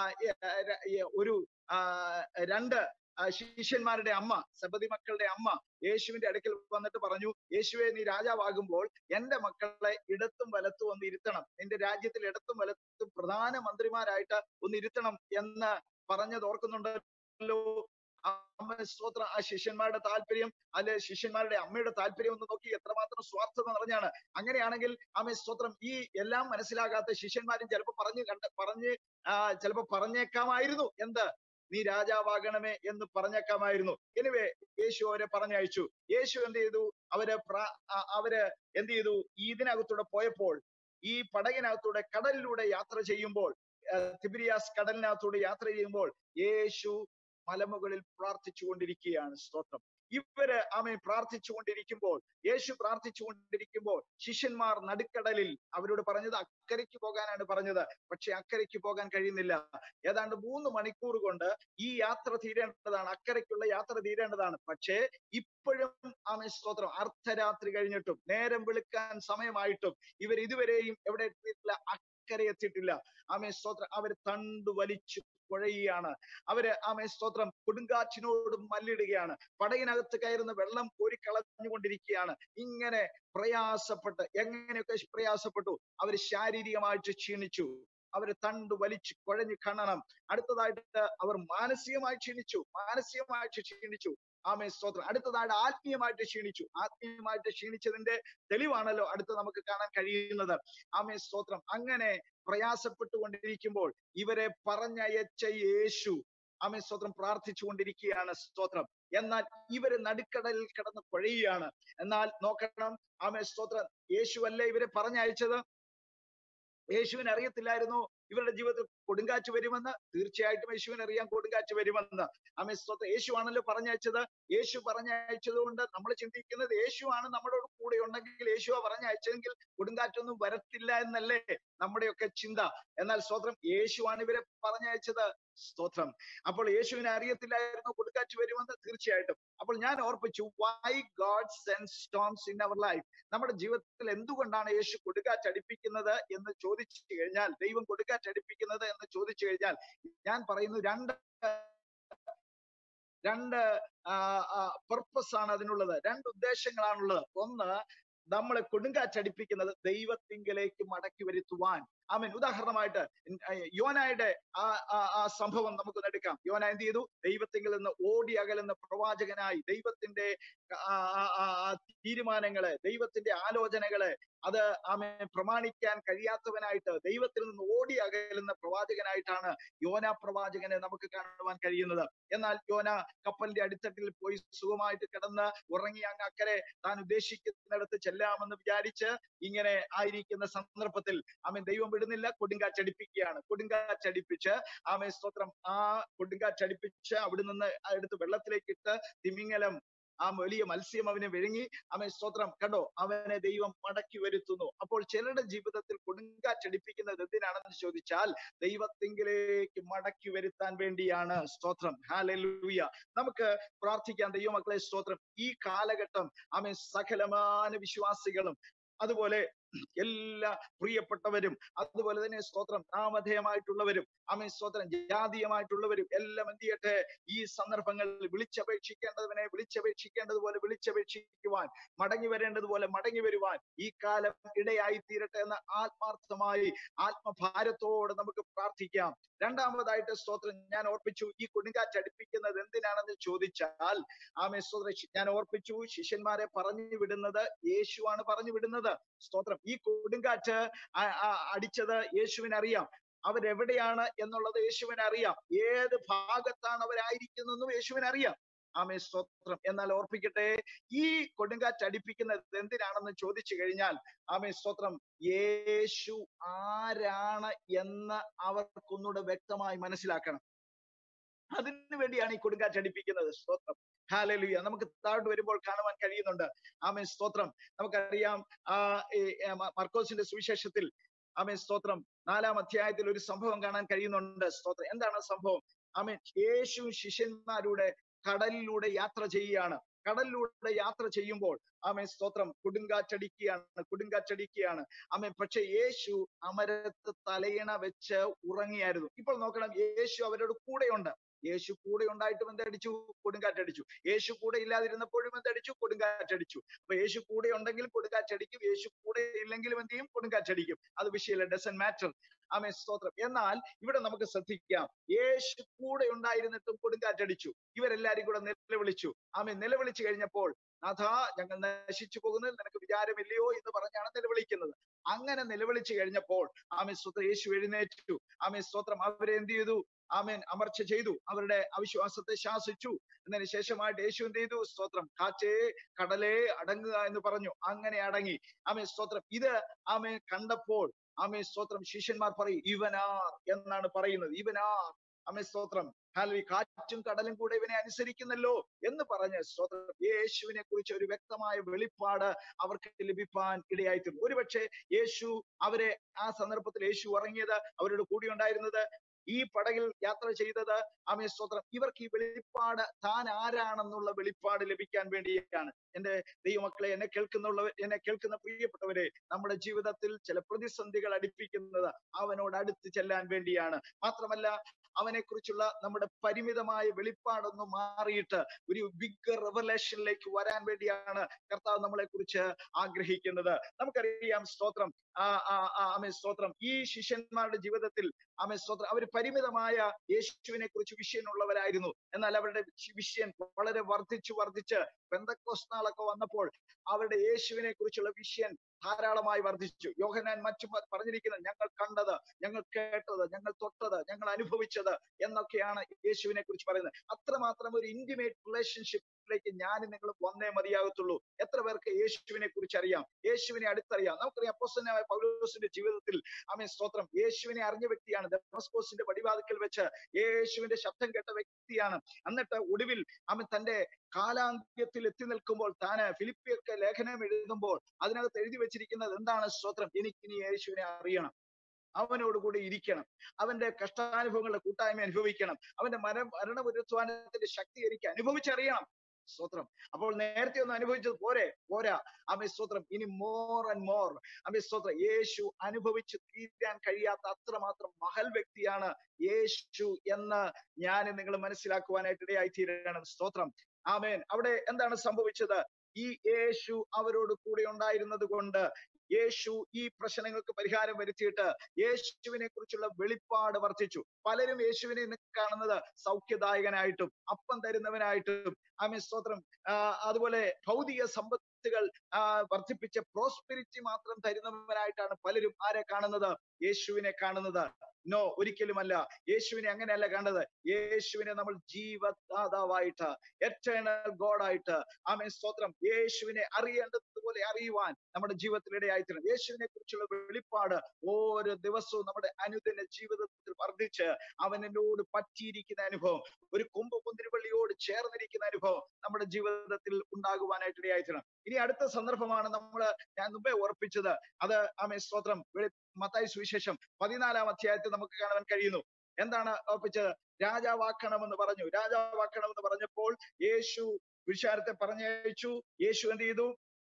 ഒരു ആ രണ്ട് ശിഷ്യന്മാരുടെ അമ്മ, സബദി മക്കളുടെ അമ്മ യേശുവിന്റെ അടുക്കൽ വന്നിട്ട് പറഞ്ഞു, യേശുവെ നീ രാജാവാകുമ്പോൾ എന്റെ മക്കളെ ഇടത്തും വലത്തും ഒന്ന് ഇരുത്തണം, നിന്റെ രാജ്യത്തിൽ ഇടത്തും വലത്തും പ്രധാനമന്ത്രിമാരായിട്ട് ഒന്ന് ഇരുത്തണം എന്ന് പറഞ്ഞത് ഓർക്കുന്നുണ്ടല്ലോ. അമ്മ സ്തോത്രം. ആ ശിഷ്യന്മാരുടെ താല്പര്യം അല്ലെ ശിഷ്യന്മാരുടെ അമ്മയുടെ താല്പര്യം ഒന്ന് നോക്കി എത്രമാത്രം സ്വാർത്ഥത നിറഞ്ഞാണ്. അങ്ങനെയാണെങ്കിൽ അമ്മ സ്തോത്രം ഈ എല്ലാം മനസ്സിലാകാത്ത ശിഷ്യന്മാരും ചിലപ്പോൾ പറഞ്ഞു കണ്ട് പറഞ്ഞ് ആ ചിലപ്പോൾ പറഞ്ഞേക്കാമായിരുന്നു എന്ത്, നീ രാജാവാകണമേ എന്ന് പറഞ്ഞേക്കാമായിരുന്നു. എനിവേ യേശു അവരെ പറഞ്ഞയച്ചു. യേശു എന്ത് ചെയ്തു? അവര് അവര് എന്ത് ചെയ്തു? ഇതിനകത്തൂടെ പോയപ്പോൾ, ഈ പടകിനകത്തൂടെ കടലിലൂടെ യാത്ര ചെയ്യുമ്പോൾ, തിബിരിയാസ് കടലിനകത്തൂടെ യാത്ര ചെയ്യുമ്പോൾ യേശു മലമുകളിൽ പ്രാർത്ഥിച്ചു കൊണ്ടിരിക്കുകയാണ്. സ്തോത്രം. ഇവര് ആമേൻ പ്രാർത്ഥിച്ചു കൊണ്ടിരിക്കുമ്പോൾ, യേശു പ്രാർത്ഥിച്ചു കൊണ്ടിരിക്കുമ്പോൾ ശിഷ്യന്മാർ നടുക്കടലിൽ അവരോട് പറഞ്ഞത് അക്കരയ്ക്ക് പോകാനാണ് പറഞ്ഞത്. പക്ഷെ അക്കരയ്ക്ക് പോകാൻ കഴിയുന്നില്ല. ഏതാണ്ട് മൂന്ന് മണിക്കൂർ കൊണ്ട് ഈ യാത്ര തീരേണ്ടതാണ്, അക്കരയ്ക്കുള്ള യാത്ര തീരേണ്ടതാണ്. പക്ഷേ ഇപ്പോഴും ആമേൻ സ്തോത്രം അർദ്ധരാത്രി കഴിഞ്ഞിട്ടും നേരം വെളുക്കാൻ സമയമായിട്ടും ഇവർ ഇതുവരെയും എവിടെ എത്തിയിട്ടില്ല? അക്കരെ എത്തിയിട്ടില്ല. ആമേൻ സ്തോത്രം. അവർ തണ്ടു വലിച്ചു കുഴയുകയാണ്. അവര് ആമേൻ സ്തോത്രം കൊടുങ്കാറ്റിനോട് മല്ലിടുകയാണ്. പടകിനകത്ത് കയറുന്ന വെള്ളം കോരിക്കളഞ്ഞുകൊണ്ടിരിക്കുകയാണ്. ഇങ്ങനെ പ്രയാസപ്പെട്ട് എങ്ങനെയൊക്കെ പ്രയാസപ്പെട്ടു. അവര് ശാരീരികമായിട്ട് ക്ഷീണിച്ചു. അവര് തണ്ടു വലിച്ചു കുഴഞ്ഞു കാണണം. അടുത്തതായിട്ട് അവർ മാനസികമായി ക്ഷീണിച്ചു മാനസികമായിട്ട് ക്ഷീണിച്ചു ആമേൻ സ്തോത്രം. അടുത്തതായിട്ട് ആത്മീയമായിട്ട് ക്ഷീണിച്ചു. ആത്മീയമായിട്ട് ക്ഷീണിച്ചതിന്റെ തെളിവാണല്ലോ അടുത്ത് നമുക്ക് കാണാൻ കഴിയുന്നത്. ആമേൻ സ്തോത്രം. അങ്ങനെ പ്രയാസപ്പെട്ടുകൊണ്ടിരിക്കുമ്പോൾ ഇവരെ പറഞ്ഞയച്ച യേശു ആമേൻ സ്തോത്രം പ്രാർത്ഥിച്ചു കൊണ്ടിരിക്കുകയാണ്. സ്തോത്രം. എന്നാൽ ഇവര് നടുക്കടലിൽ കിടന്ന് കുഴയുകയാണ്. എന്നാൽ നോക്കണം ആമേൻ സ്തോത്രം, യേശുവല്ലേ ഇവരെ പറഞ്ഞയച്ചത്? യേശുവിന് അറിയത്തില്ലായിരുന്നു ഇവരുടെ ജീവിതത്തിൽ കൊടുങ്കാറ്റ് വരുമെന്ന്? തീർച്ചയായിട്ടും യേശുവിന് അറിയാം കൊടുങ്കാറ്റ് വരുമെന്ന്. ആമേൻ സ്തോത്രം. യേശു ആണല്ലോ പറഞ്ഞയച്ചത്. യേശു പറഞ്ഞയച്ചത് കൊണ്ട് നമ്മൾ ചിന്തിക്കുന്നത് യേശു ആണ് നമ്മുടെ കൂടെ ഉണ്ടെങ്കിൽ, യേശുവാ പറഞ്ഞയച്ചതെങ്കിൽ കൊടുങ്കാറ്റൊന്നും വരത്തില്ല എന്നല്ലേ നമ്മുടെയൊക്കെ ചിന്ത. എന്നാൽ സ്തോത്രം യേശുവാണ് ഇവരെ പറഞ്ഞയച്ചത്. സ്തോത്രം. അപ്പോൾ യേശുവിനെ അറിയത്തില്ലായിരുന്നു കൊടുങ്കാറ്റ് വരുമെന്ന്? തീർച്ചയായിട്ടും. അപ്പോൾ ഞാൻ ഓർപ്പിച്ചു, why God sends storms in our life. നമ്മുടെ ജീവിതത്തിൽ എന്തുകൊണ്ടാണ് യേശു കൊടുങ്കാറ്റ് അടിപ്പിക്കുന്നത് എന്ന് ചോദിച്ചു കഴിഞ്ഞാൽ, ദൈവം കൊടുങ്കാറ്റ് അടിപ്പിക്കുന്നത് എന്ന് ചോദിച്ചു കഴിഞ്ഞാൽ ഞാൻ പറയുന്നു രണ്ട് രണ്ട് പർപ്പസ് ആണ് അതിനുള്ളത്. രണ്ട് ഉദ്ദേശങ്ങളാണുള്ളത്. ഒന്ന്, നമ്മളെ കൊടുങ്കാറ്റടിപ്പിക്കുന്നത് ദൈവത്തിങ്കലേക്ക് മടക്കി വരുത്തുവാൻ. ആമേൻ. ഉദാഹരണമായിട്ട് യോനായുടെ ആ ആ സംഭവം നമുക്കൊന്ന് എടുക്കാം. യോന എന്ത് ചെയ്തു? ദൈവത്തിങ്കിൽ നിന്ന് ഓടി അകലുന്ന പ്രവാചകനായി ദൈവത്തിന്റെ തീരുമാനങ്ങളെ, ദൈവത്തിന്റെ ആലോചനകളെ അത് ആമേൻ പ്രമാണിക്കാൻ കഴിയാത്തവനായിട്ട് ദൈവത്തിൽ നിന്ന് ഓടി അകലുന്ന പ്രവാചകനായിട്ടാണ് യോന പ്രവാചകനെ നമുക്ക് കാണുവാൻ കഴിയുന്നത്. എന്നാൽ യോന കപ്പലിന്റെ അടിത്തട്ടിൽ പോയി സുഖമായിട്ട് കിടന്ന് ഉറങ്ങി അങ്ങ് അക്കരെ താൻ ഉദ്ദേശിക്കുന്നിടത്ത് ചെല്ലാമെന്ന് വിചാരിച്ച് ഇങ്ങനെ ആയിരിക്കുന്ന സന്ദർഭത്തിൽ ആമേൻ ദൈവം വിടുന്നില്ല, കൊടുങ്കാറ്റടിപ്പിക്കുകയാണ്. കൊടുങ്കാറ്റടിപ്പിച്ച് ആമേൻ സ്തോത്രം ആ കൊടുങ്കാറ്റടിപ്പിച്ച് അവിടെ നിന്ന് എടുത്ത് വെള്ളത്തിലേക്ക് ഇട്ട് തിമിംഗലം ആ വലിയ മത്സ്യം അവനെ വിഴുങ്ങി. ആമേൻ സ്തോത്രം. കണ്ടോ, അവനെ ദൈവം മടക്കി വരുത്തുന്നു. അപ്പോൾ ചിലരുടെ ജീവിതത്തിൽ കൊടുങ്കാറ്റടിപ്പിക്കുന്നത് എന്തിനാണെന്ന് ചോദിച്ചാൽ ദൈവത്തിങ്കിലേക്ക് മടക്കി വരുത്താൻ വേണ്ടിയാണ്. സ്തോത്രം. ഹല്ലേലൂയ. നമുക്ക് പ്രാർത്ഥിക്കാം ദൈവമക്കളെ. സ്തോത്രം. ഈ കാലഘട്ടം ആമേൻ സകലമാന വിശ്വാസികളും അതുപോലെ എല്ലാ പ്രിയപ്പെട്ടവരും അതുപോലെ തന്നെ സ്തോത്രം നാമധേയമായിട്ടുള്ളവരും ആമേൻ സ്തോത്രം ജാതീയമായിട്ടുള്ളവരും എല്ലാം എന്ത് ചെയ്യട്ടെ, ഈ സന്ദർഭങ്ങളിൽ വിളിച്ചപേക്ഷിക്കേണ്ടതിനെ വിളിച്ചപേക്ഷിക്കേണ്ടതുപോലെ വിളിച്ചപേക്ഷിക്കുവാൻ, മടങ്ങി വരേണ്ടതുപോലെ മടങ്ങി വരുവാൻ ഈ കാലം ഇടയായി തീരട്ടെ എന്ന് ആത്മാർത്ഥമായി ആത്മഭാരത്തോടെ നമുക്ക് പ്രാർത്ഥിക്കാം. രണ്ടാമതായിട്ട് സ്തോത്രം ഞാൻ ഓർപ്പിച്ചു, ഈ കൊടുങ്കാറ്റ് അടുപ്പിക്കുന്നത് എന്തിനാണെന്ന് ചോദിച്ചാൽ ആമേൻ സ്തോത്രം ഞാൻ ഓർപ്പിച്ചു, ശിഷ്യന്മാരെ പറഞ്ഞു വിടുന്നത് യേശുവാണ് പറഞ്ഞു വിടുന്നത്. സ്തോത്രം. ഈ കൊടുങ്കാറ്റ് അടിച്ചത് യേശുവിനറിയാം. അവരെവിടെയാണ് എന്നുള്ളത് യേശുവിനറിയാം. ഏത് ഭാഗത്താണ് അവരായിരിക്കുന്നതെന്നും യേശുവിനറിയാം. ആമേൻ സ്തോത്രം. എന്നാൽ ഓർപ്പിക്കട്ടെ, ഈ കൊടുങ്കാറ്റ് അടിപ്പിക്കുന്നത് എന്തിനാണെന്ന് ചോദിച്ചു കഴിഞ്ഞാൽ ആമേൻ സ്തോത്രം യേശു ആരാണ് എന്ന് അവർക്കൊന്നുകൂടെ വ്യക്തമായി മനസ്സിലാക്കണം. അതിനു വേണ്ടിയാണ് ഈ കൊടുങ്കാറ്റ് അടിപ്പിക്കുന്നത്. സ്തോത്രം. ഹല്ലേലൂയ. നമുക്ക് താഴോട്ട് വരുമ്പോൾ കാണുവാൻ കഴിയുന്നുണ്ട്. ആമേൻ സ്തോത്രം. നമുക്കറിയാം ആ മർക്കോസിന്റെ സുവിശേഷത്തിൽ ആമേൻ സ്തോത്രം നാലാം അധ്യായത്തിൽ ഒരു സംഭവം കാണാൻ കഴിയുന്നുണ്ട്. സ്തോത്രം. എന്താണ് സംഭവം? ആമേൻ യേശു ശിഷ്യന്മാരുടെ കടലിലൂടെ യാത്ര ചെയ്യുകയാണ്. കടലിലൂടെ യാത്ര ചെയ്യുമ്പോൾ ആമേൻ സ്തോത്രം കൊടുങ്കാറ്റടിക്കുകയാണ് കൊടുങ്കാറ്റടിക്കുകയാണ് ആമേൻ. പക്ഷെ യേശു അമരത്ത് തലയിണ വെച്ച് ഉറങ്ങിയായിരുന്നു. ഇപ്പോൾ നോക്കണം, യേശു അവരോട് കൂടെയുണ്ട്. യേശു കൂടെ ഉണ്ടായിട്ടും എന്തടിച്ചു? കൊടുങ്കാറ്റടിച്ചു. യേശു കൂടെ ഇല്ലാതിരുന്നപ്പോഴും എന്തടിച്ചു? കൊടുങ്കാറ്റടിച്ചു. അപ്പൊ യേശു കൂടെ ഉണ്ടെങ്കിലും കൊടുങ്കാറ്റടിക്കും, യേശു കൂടെ ഇല്ലെങ്കിലും എന്ത് ചെയ്യും? കൊടുങ്കാറ്റടിക്കും. അത് വിഷയമല്ല, ഡസന്റ് മാറ്റർ. ആമേൻ സ്തോത്രം. എന്നാൽ ഇവിടെ നമുക്ക് ശ്രദ്ധിക്കാം, യേശു കൂടെ ഉണ്ടായിരുന്നിട്ടും കൊടുങ്കാറ്റടിച്ചു. ഇവരെല്ലാരും കൂടെ നിലവിളിച്ചു. ആമേൻ. നിലവിളിച്ചു കഴിഞ്ഞപ്പോൾ നാഥാ ഞങ്ങൾ നശിച്ചു പോകുന്നത് നിനക്ക് വിചാരമില്ലയോ എന്ന് പറഞ്ഞാണ് നിലവിളിക്കുന്നത്. അങ്ങനെ നിലവിളിച്ചു കഴിഞ്ഞപ്പോൾ ആമേൻ സ്തോത്രം യേശു എഴുന്നേറ്റു. ആമേൻ സ്തോത്രം. അവരെ എന്ത് ചെയ്തു? ആമേൻ അമർച്ച ചെയ്തു. അവരുടെ അവിശ്വാസത്തെ ശാസിച്ചു. എന്നതിന് ശേഷമായിട്ട് യേശു എന്ത് ചെയ്തു? സ്തോത്രം. കാറ്റേ കടലേ അടങ്ങുക എന്ന് പറഞ്ഞു. അങ്ങനെ അടങ്ങി. ആമേൻ സ്തോത്രം. ഇത് ആമേൻ കണ്ടപ്പോൾ ആമേൻ സ്തോത്രം ശിഷ്യന്മാർ പറയും ഇവനാർ എന്നാണ് പറയുന്നത്. ഇവനാർ. ആമേൻ സ്തോത്രം. ഹല്ലേലൂയ. കാറ്റും കടലും കൂടെ ഇവനെ അനുസരിക്കുന്നല്ലോ എന്ന് പറഞ്ഞ് സ്തോത്രം യേശുവിനെ കുറിച്ച് ഒരു വ്യക്തമായ വെളിപ്പാട് അവർക്ക് ലഭിപ്പാൻ ഇടയായിത്തീർന്നു. ഒരുപക്ഷെ യേശു അവരെ ആ സന്ദർഭത്തിൽ യേശു ഉറങ്ങിയത്, അവരുടെ കൂടി ഉണ്ടായിരുന്നത്, ഈ പടകിൽ യാത്ര ചെയ്തത് ആമേൻ സ്തോത്രം ഇവർക്ക് ഈ വെളിപ്പാട് താൻ ആരാണെന്നുള്ള വെളിപ്പാട് ലഭിക്കാൻ വേണ്ടിയാണ്. എന്റെ ദൈവമക്കളെ, എന്നെ കേൾക്കുന്നുള്ളവർ എന്നെ കേൾക്കുന്ന പ്രിയപ്പെട്ടവരെ, നമ്മുടെ ജീവിതത്തിൽ ചില പ്രതിസന്ധികൾ അടുപ്പിക്കുന്നത് അവനോട് അടുത്ത് ചെല്ലാൻ വേണ്ടിയാണ്. മാത്രമല്ല അവനെ കുറിച്ചുള്ള നമ്മുടെ പരിമിതമായ വെളിപ്പാടൊന്ന് മാറിയിട്ട് ഒരു ബിഗ് റെവലേഷനിലേക്ക് വരാൻ വേണ്ടിയാണ് കർത്താവ് നമ്മളെ കുറിച്ച് ആഗ്രഹിക്കുന്നത്. നമുക്കറിയാം സ്തോത്രം ആ ആമേ സ്തോത്രം ഈ ശിഷ്യന്മാരുടെ ജീവിതത്തിൽ ആമേ സ്തോത്രം അവർ പരിമിതമായ യേശുവിനെ കുറിച്ച് വിഷയനുള്ളവരായിരുന്നു. എന്നാൽ അവരുടെ വിഷയം വളരെ വർദ്ധിച്ചു വർദ്ധിച്ച് പെന്തക്കോസ്താളൊക്കെ വന്നപ്പോൾ അവരുടെ യേശുവിനെ കുറിച്ചുള്ള വിഷയം ധാരാളമായി വർദ്ധിച്ചു. യോഹന്നാൻ മറ്റും പറഞ്ഞിരിക്കുന്നത് ഞങ്ങൾ കണ്ടത്, ഞങ്ങൾ കേട്ടത്, ഞങ്ങൾ തൊട്ടത്, ഞങ്ങൾ അനുഭവിച്ചത് എന്നൊക്കെയാണ് യേശുവിനെ കുറിച്ച് പറയുന്നത്. അത്രമാത്രം ഒരു ഇന്റിമേറ്റ് റിലേഷൻഷിപ്പിലേക്ക് ഞാൻ നിങ്ങൾ വന്നേ മതിയാകത്തുള്ളൂ. എത്ര പേർക്ക് യേശുവിനെ കുറിച്ച് അറിയാം? യേശുവിനെ അടുത്തറിയാം. നമുക്കറിയാം അപ്പോസ്തലനായ പൗലോസിന്റെ ജീവിതത്തിൽ ആമേൻ സ്തോത്രം യേശുവിനെ അറിഞ്ഞ വ്യക്തിയാണ്. ദമസ്കോസിന്റെ പടിവാതിക്കൽ വെച്ച് യേശുവിന്റെ ശബ്ദം കേട്ട വ്യക്തിയാണ്. എന്നിട്ട് ഒടുവിൽ അവൻ തന്റെ കാലാന്ത്യത്തിൽ എത്തി നിൽക്കുമ്പോൾ താന് ഫിലിപ്പിയൊക്കെ ലേഖനം എഴുതുമ്പോൾ അതിനകത്ത് എഴുതി വെച്ചിരിക്കുന്നത് എന്താണ്? സ്തോത്രം എനിക്കിനി യേശുവിനെ അറിയണം, അവനോട് കൂടി ഇരിക്കണം, അവന്റെ കഷ്ടാനുഭവങ്ങളുടെ കൂട്ടായ്മ അനുഭവിക്കണം, അവന്റെ മര മരണപുരത്വാനത്തിന്റെ ശക്തി എനിക്ക് അനുഭവിച്ചറിയണം. സ്തോത്രം. അപ്പോൾ നേരത്തെ ഒന്ന് അനുഭവിച്ചത് പോരെ പോരാ ആമേ സ്തോത്രം. ഇനി മോർ ആൻഡ് മോർ ആമേ സ്തോത്രം. യേശു അനുഭവിച്ച് തീരാൻ കഴിയാത്ത അത്രമാത്രം മഹൽ വ്യക്തിയാണ് യേശു എന്ന് ഞാൻ നിങ്ങൾ മനസ്സിലാക്കുവാനായിട്ട് ഇടയായി തീരണം. സ്തോത്രം. ആമേൻ. അവിടെ എന്താണ് സംഭവിച്ചത്? ഈ യേശു അവരോട് കൂടെ ഉണ്ടായിരുന്നത് കൊണ്ട് യേശു ഈ പ്രശ്നങ്ങൾക്ക് പരിഹാരം വരുത്തിയിട്ട് യേശുവിനെ കുറിച്ചുള്ള വെളിപ്പാട് വർദ്ധിച്ചു. പലരും യേശുവിനെ കാണുന്നത് സൗഖ്യദായകനായിട്ടും അപ്പം തരുന്നവനായിട്ടും ആമേൻ സ്തോത്രം അതുപോലെ ഭൗതിക സമ്പത്തുകൾ ആ വർദ്ധിപ്പിച്ച പ്രോസ്പെരിറ്റി മാത്രം തരുന്നവനായിട്ടാണ് പലരും ആരെ കാണുന്നത്? യേശുവിനെ കാണുന്നത്. നോ, ഒരിക്കലുമല്ല. യേശുവിനെ അങ്ങനെയല്ല കണ്ടത്. യേശുവിനെ നമ്മൾ ജീവദാതാവായിട്ട്, എറ്റേണൽ ഗോഡായിട്ട്, ആമേൻ സ്തോത്രം, യേശുവിനെ അറിയേണ്ടതുപോലെ അറിയുവാൻ നമ്മുടെ ജീവിതത്തിൽ ഇടയായിത്തീരണം. യേശുവിനെ കുറിച്ചുള്ള വെളിപ്പാട് ഓരോ ദിവസവും നമ്മുടെ അനുദിന ജീവിതത്തിൽ വർദ്ധിച്ച് അവൻ എന്നോട് പറ്റിയിരിക്കുന്ന അനുഭവം, ഒരു കൊമ്പ് മുന്തിരിവള്ളിയോട് ചേർന്നിരിക്കുന്ന അനുഭവം നമ്മുടെ ജീവിതത്തിൽ ഉണ്ടാകുവാനായിട്ട് ഇടയായിത്തീരണം. ഇനി അടുത്ത സന്ദർഭമാണ് നമ്മൾ ഞാൻ മുമ്പേ ഓർപ്പിച്ചത്. അത് ആമേൻ സ്തോത്രം മത്തായി സുവിശേഷം പതിനാലാം അധ്യായത്തിൽ നമുക്ക് കാണാൻ കഴിയുന്നു. എന്താണ് ഓർപ്പിച്ചത്? രാജാവാക്കണമെന്ന് പറഞ്ഞു. രാജാവാക്കണമെന്ന് പറഞ്ഞപ്പോൾ യേശു പുരുഷാരത്തെ പറഞ്ഞയച്ചു. യേശു എന്ത് ചെയ്തു?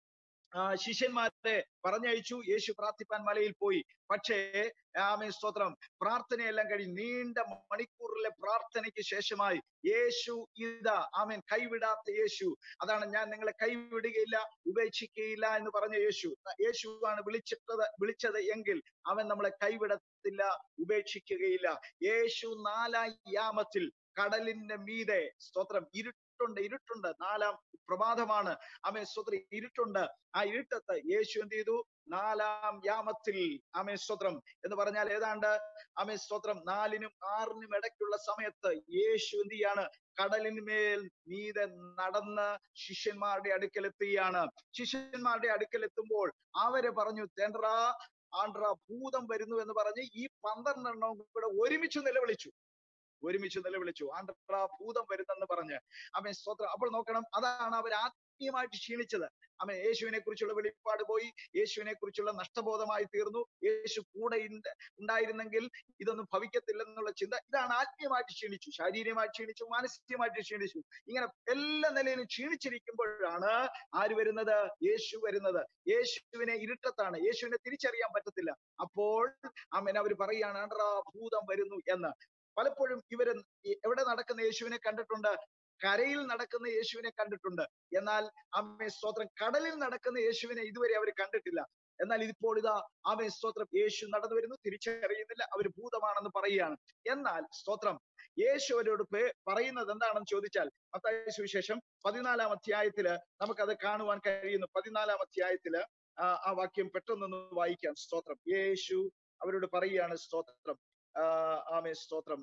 ആ ശിഷ്യന്മാരെ പറഞ്ഞയച്ചു. യേശു പ്രാർത്ഥിപ്പാൻ മലയിൽ പോയി. പക്ഷേ ആമേൻ സ്തോത്രം, പ്രാർത്ഥനയെല്ലാം കഴിഞ്ഞ് നീണ്ട മണിക്കൂറിലെ പ്രാർത്ഥനയ്ക്ക് ശേഷമായി യേശു ഇതാ ആമേൻ കൈവിടാത്ത യേശു, അതാണ് ഞാൻ നിങ്ങളെ കൈവിടുകയില്ല ഉപേക്ഷിക്കുകയില്ല എന്ന് പറഞ്ഞ യേശു. യേശുവാണ് വിളിച്ചിട്ടത് വിളിച്ചത് എങ്കിൽ അവൻ നമ്മളെ കൈവിടത്തില്ല, ഉപേക്ഷിക്കുകയില്ല. യേശു നാലാം യാമത്തിൽ കടലിന്റെ മീതെ സ്തോത്രം ഇരുട്ടുണ്ട് ഇരുട്ടുണ്ട് നാലാം പ്രഭാതമാണ്. ആമേൻ സ്തോത്രം, ഇരുട്ടുണ്ട്. ആ ഇരുട്ടത്ത് യേശു എന്ത് ചെയ്തു? നാലാം യാമത്തിൽ ആമേൻ സ്തോത്രം എന്ന് പറഞ്ഞാൽ ഏതാണ്ട് ആമേൻ സ്തോത്രം നാലിനും ആറിനും ഇടയ്ക്കുള്ള സമയത്ത് യേശു എന്ത് ചെയ്യാണ്? കടലിന്മേൽ മീതെ നടന്ന് ശിഷ്യന്മാരുടെ അടുക്കൽ എത്തുകയാണ്. ശിഷ്യന്മാരുടെ അടുക്കൽ എത്തുമ്പോൾ അവര് പറഞ്ഞു, തെൻട്രാ ആണ്ട്ര ഭൂതം വരുന്നു എന്ന് പറഞ്ഞ് ഈ പന്ത്രണ്ടെണ്ണവും കൂടെ ഒരുമിച്ച് നിലവിളിച്ചു ഒരുമിച്ച് നിലവിളിച്ചു ആണ്ട്ര ഭൂതം വരുന്നെന്ന് പറഞ്ഞ്. ആമേൻ സ്തോത്രം. അപ്പോൾ നോക്കണം, അതാണ് അവർ ആത്മീയമായിട്ട് ക്ഷീണിച്ചത്. ആമേൻ യേശുവിനെ കുറിച്ചുള്ള വെളിപ്പാട് പോയി, യേശുവിനെ കുറിച്ചുള്ള നഷ്ടബോധമായി തീർന്നു. യേശു കൂടെ ഉണ്ടായിരുന്നെങ്കിൽ ഇതൊന്നും ഭവിക്കത്തില്ലെന്നുള്ള ചിന്ത. ഇതാണ് ആത്മീയമായിട്ട് ക്ഷീണിച്ചു, ശാരീരികമായി ക്ഷീണിച്ചു, മാനസികമായിട്ട് ക്ഷീണിച്ചു. ഇങ്ങനെ എല്ലാ നിലയിലും ക്ഷീണിച്ചിരിക്കുമ്പോഴാണ് ആര് വരുന്നത്? യേശു വരുന്നത്. യേശുവിനെ ഇരുട്ടത്താണ്, യേശുവിനെ തിരിച്ചറിയാൻ പറ്റത്തില്ല. അപ്പോൾ ആമേൻ അവർ പറയുകയാണ് ആണ്ട്ര ഭൂതം വരുന്നു എന്ന്. പലപ്പോഴും ഇവര് എവിടെ നടക്കുന്ന യേശുവിനെ കണ്ടിട്ടുണ്ട്? കരയിൽ നടക്കുന്ന യേശുവിനെ കണ്ടിട്ടുണ്ട്. എന്നാൽ ആമേൻ സ്തോത്രം കടലിൽ നടക്കുന്ന യേശുവിനെ ഇതുവരെ അവർ കണ്ടിട്ടില്ല. എന്നാൽ ഇപ്പോൾ ഇതാ ആമേൻ സ്തോത്രം യേശു നടന്നു വരുന്നു, തിരിച്ചറിയുന്നില്ല, അവർ ഭൂതമാണെന്ന് പറയുകയാണ്. എന്നാൽ സ്തോത്രം യേശു അവരോട് പറയുന്നത് എന്താണെന്ന് ചോദിച്ചാൽ മത്തായി സുവിശേഷം പതിനാലാം അധ്യായത്തില് നമുക്കത് കാണുവാൻ കഴിയുന്നു. പതിനാലാം അധ്യായത്തില് ആ വാക്യം പെട്ടെന്നൊന്ന് വായിക്കാം. സ്തോത്രം. യേശു അവരോട് പറയുകയാണ് സ്തോത്രം ആമേൻ സ്തോത്രം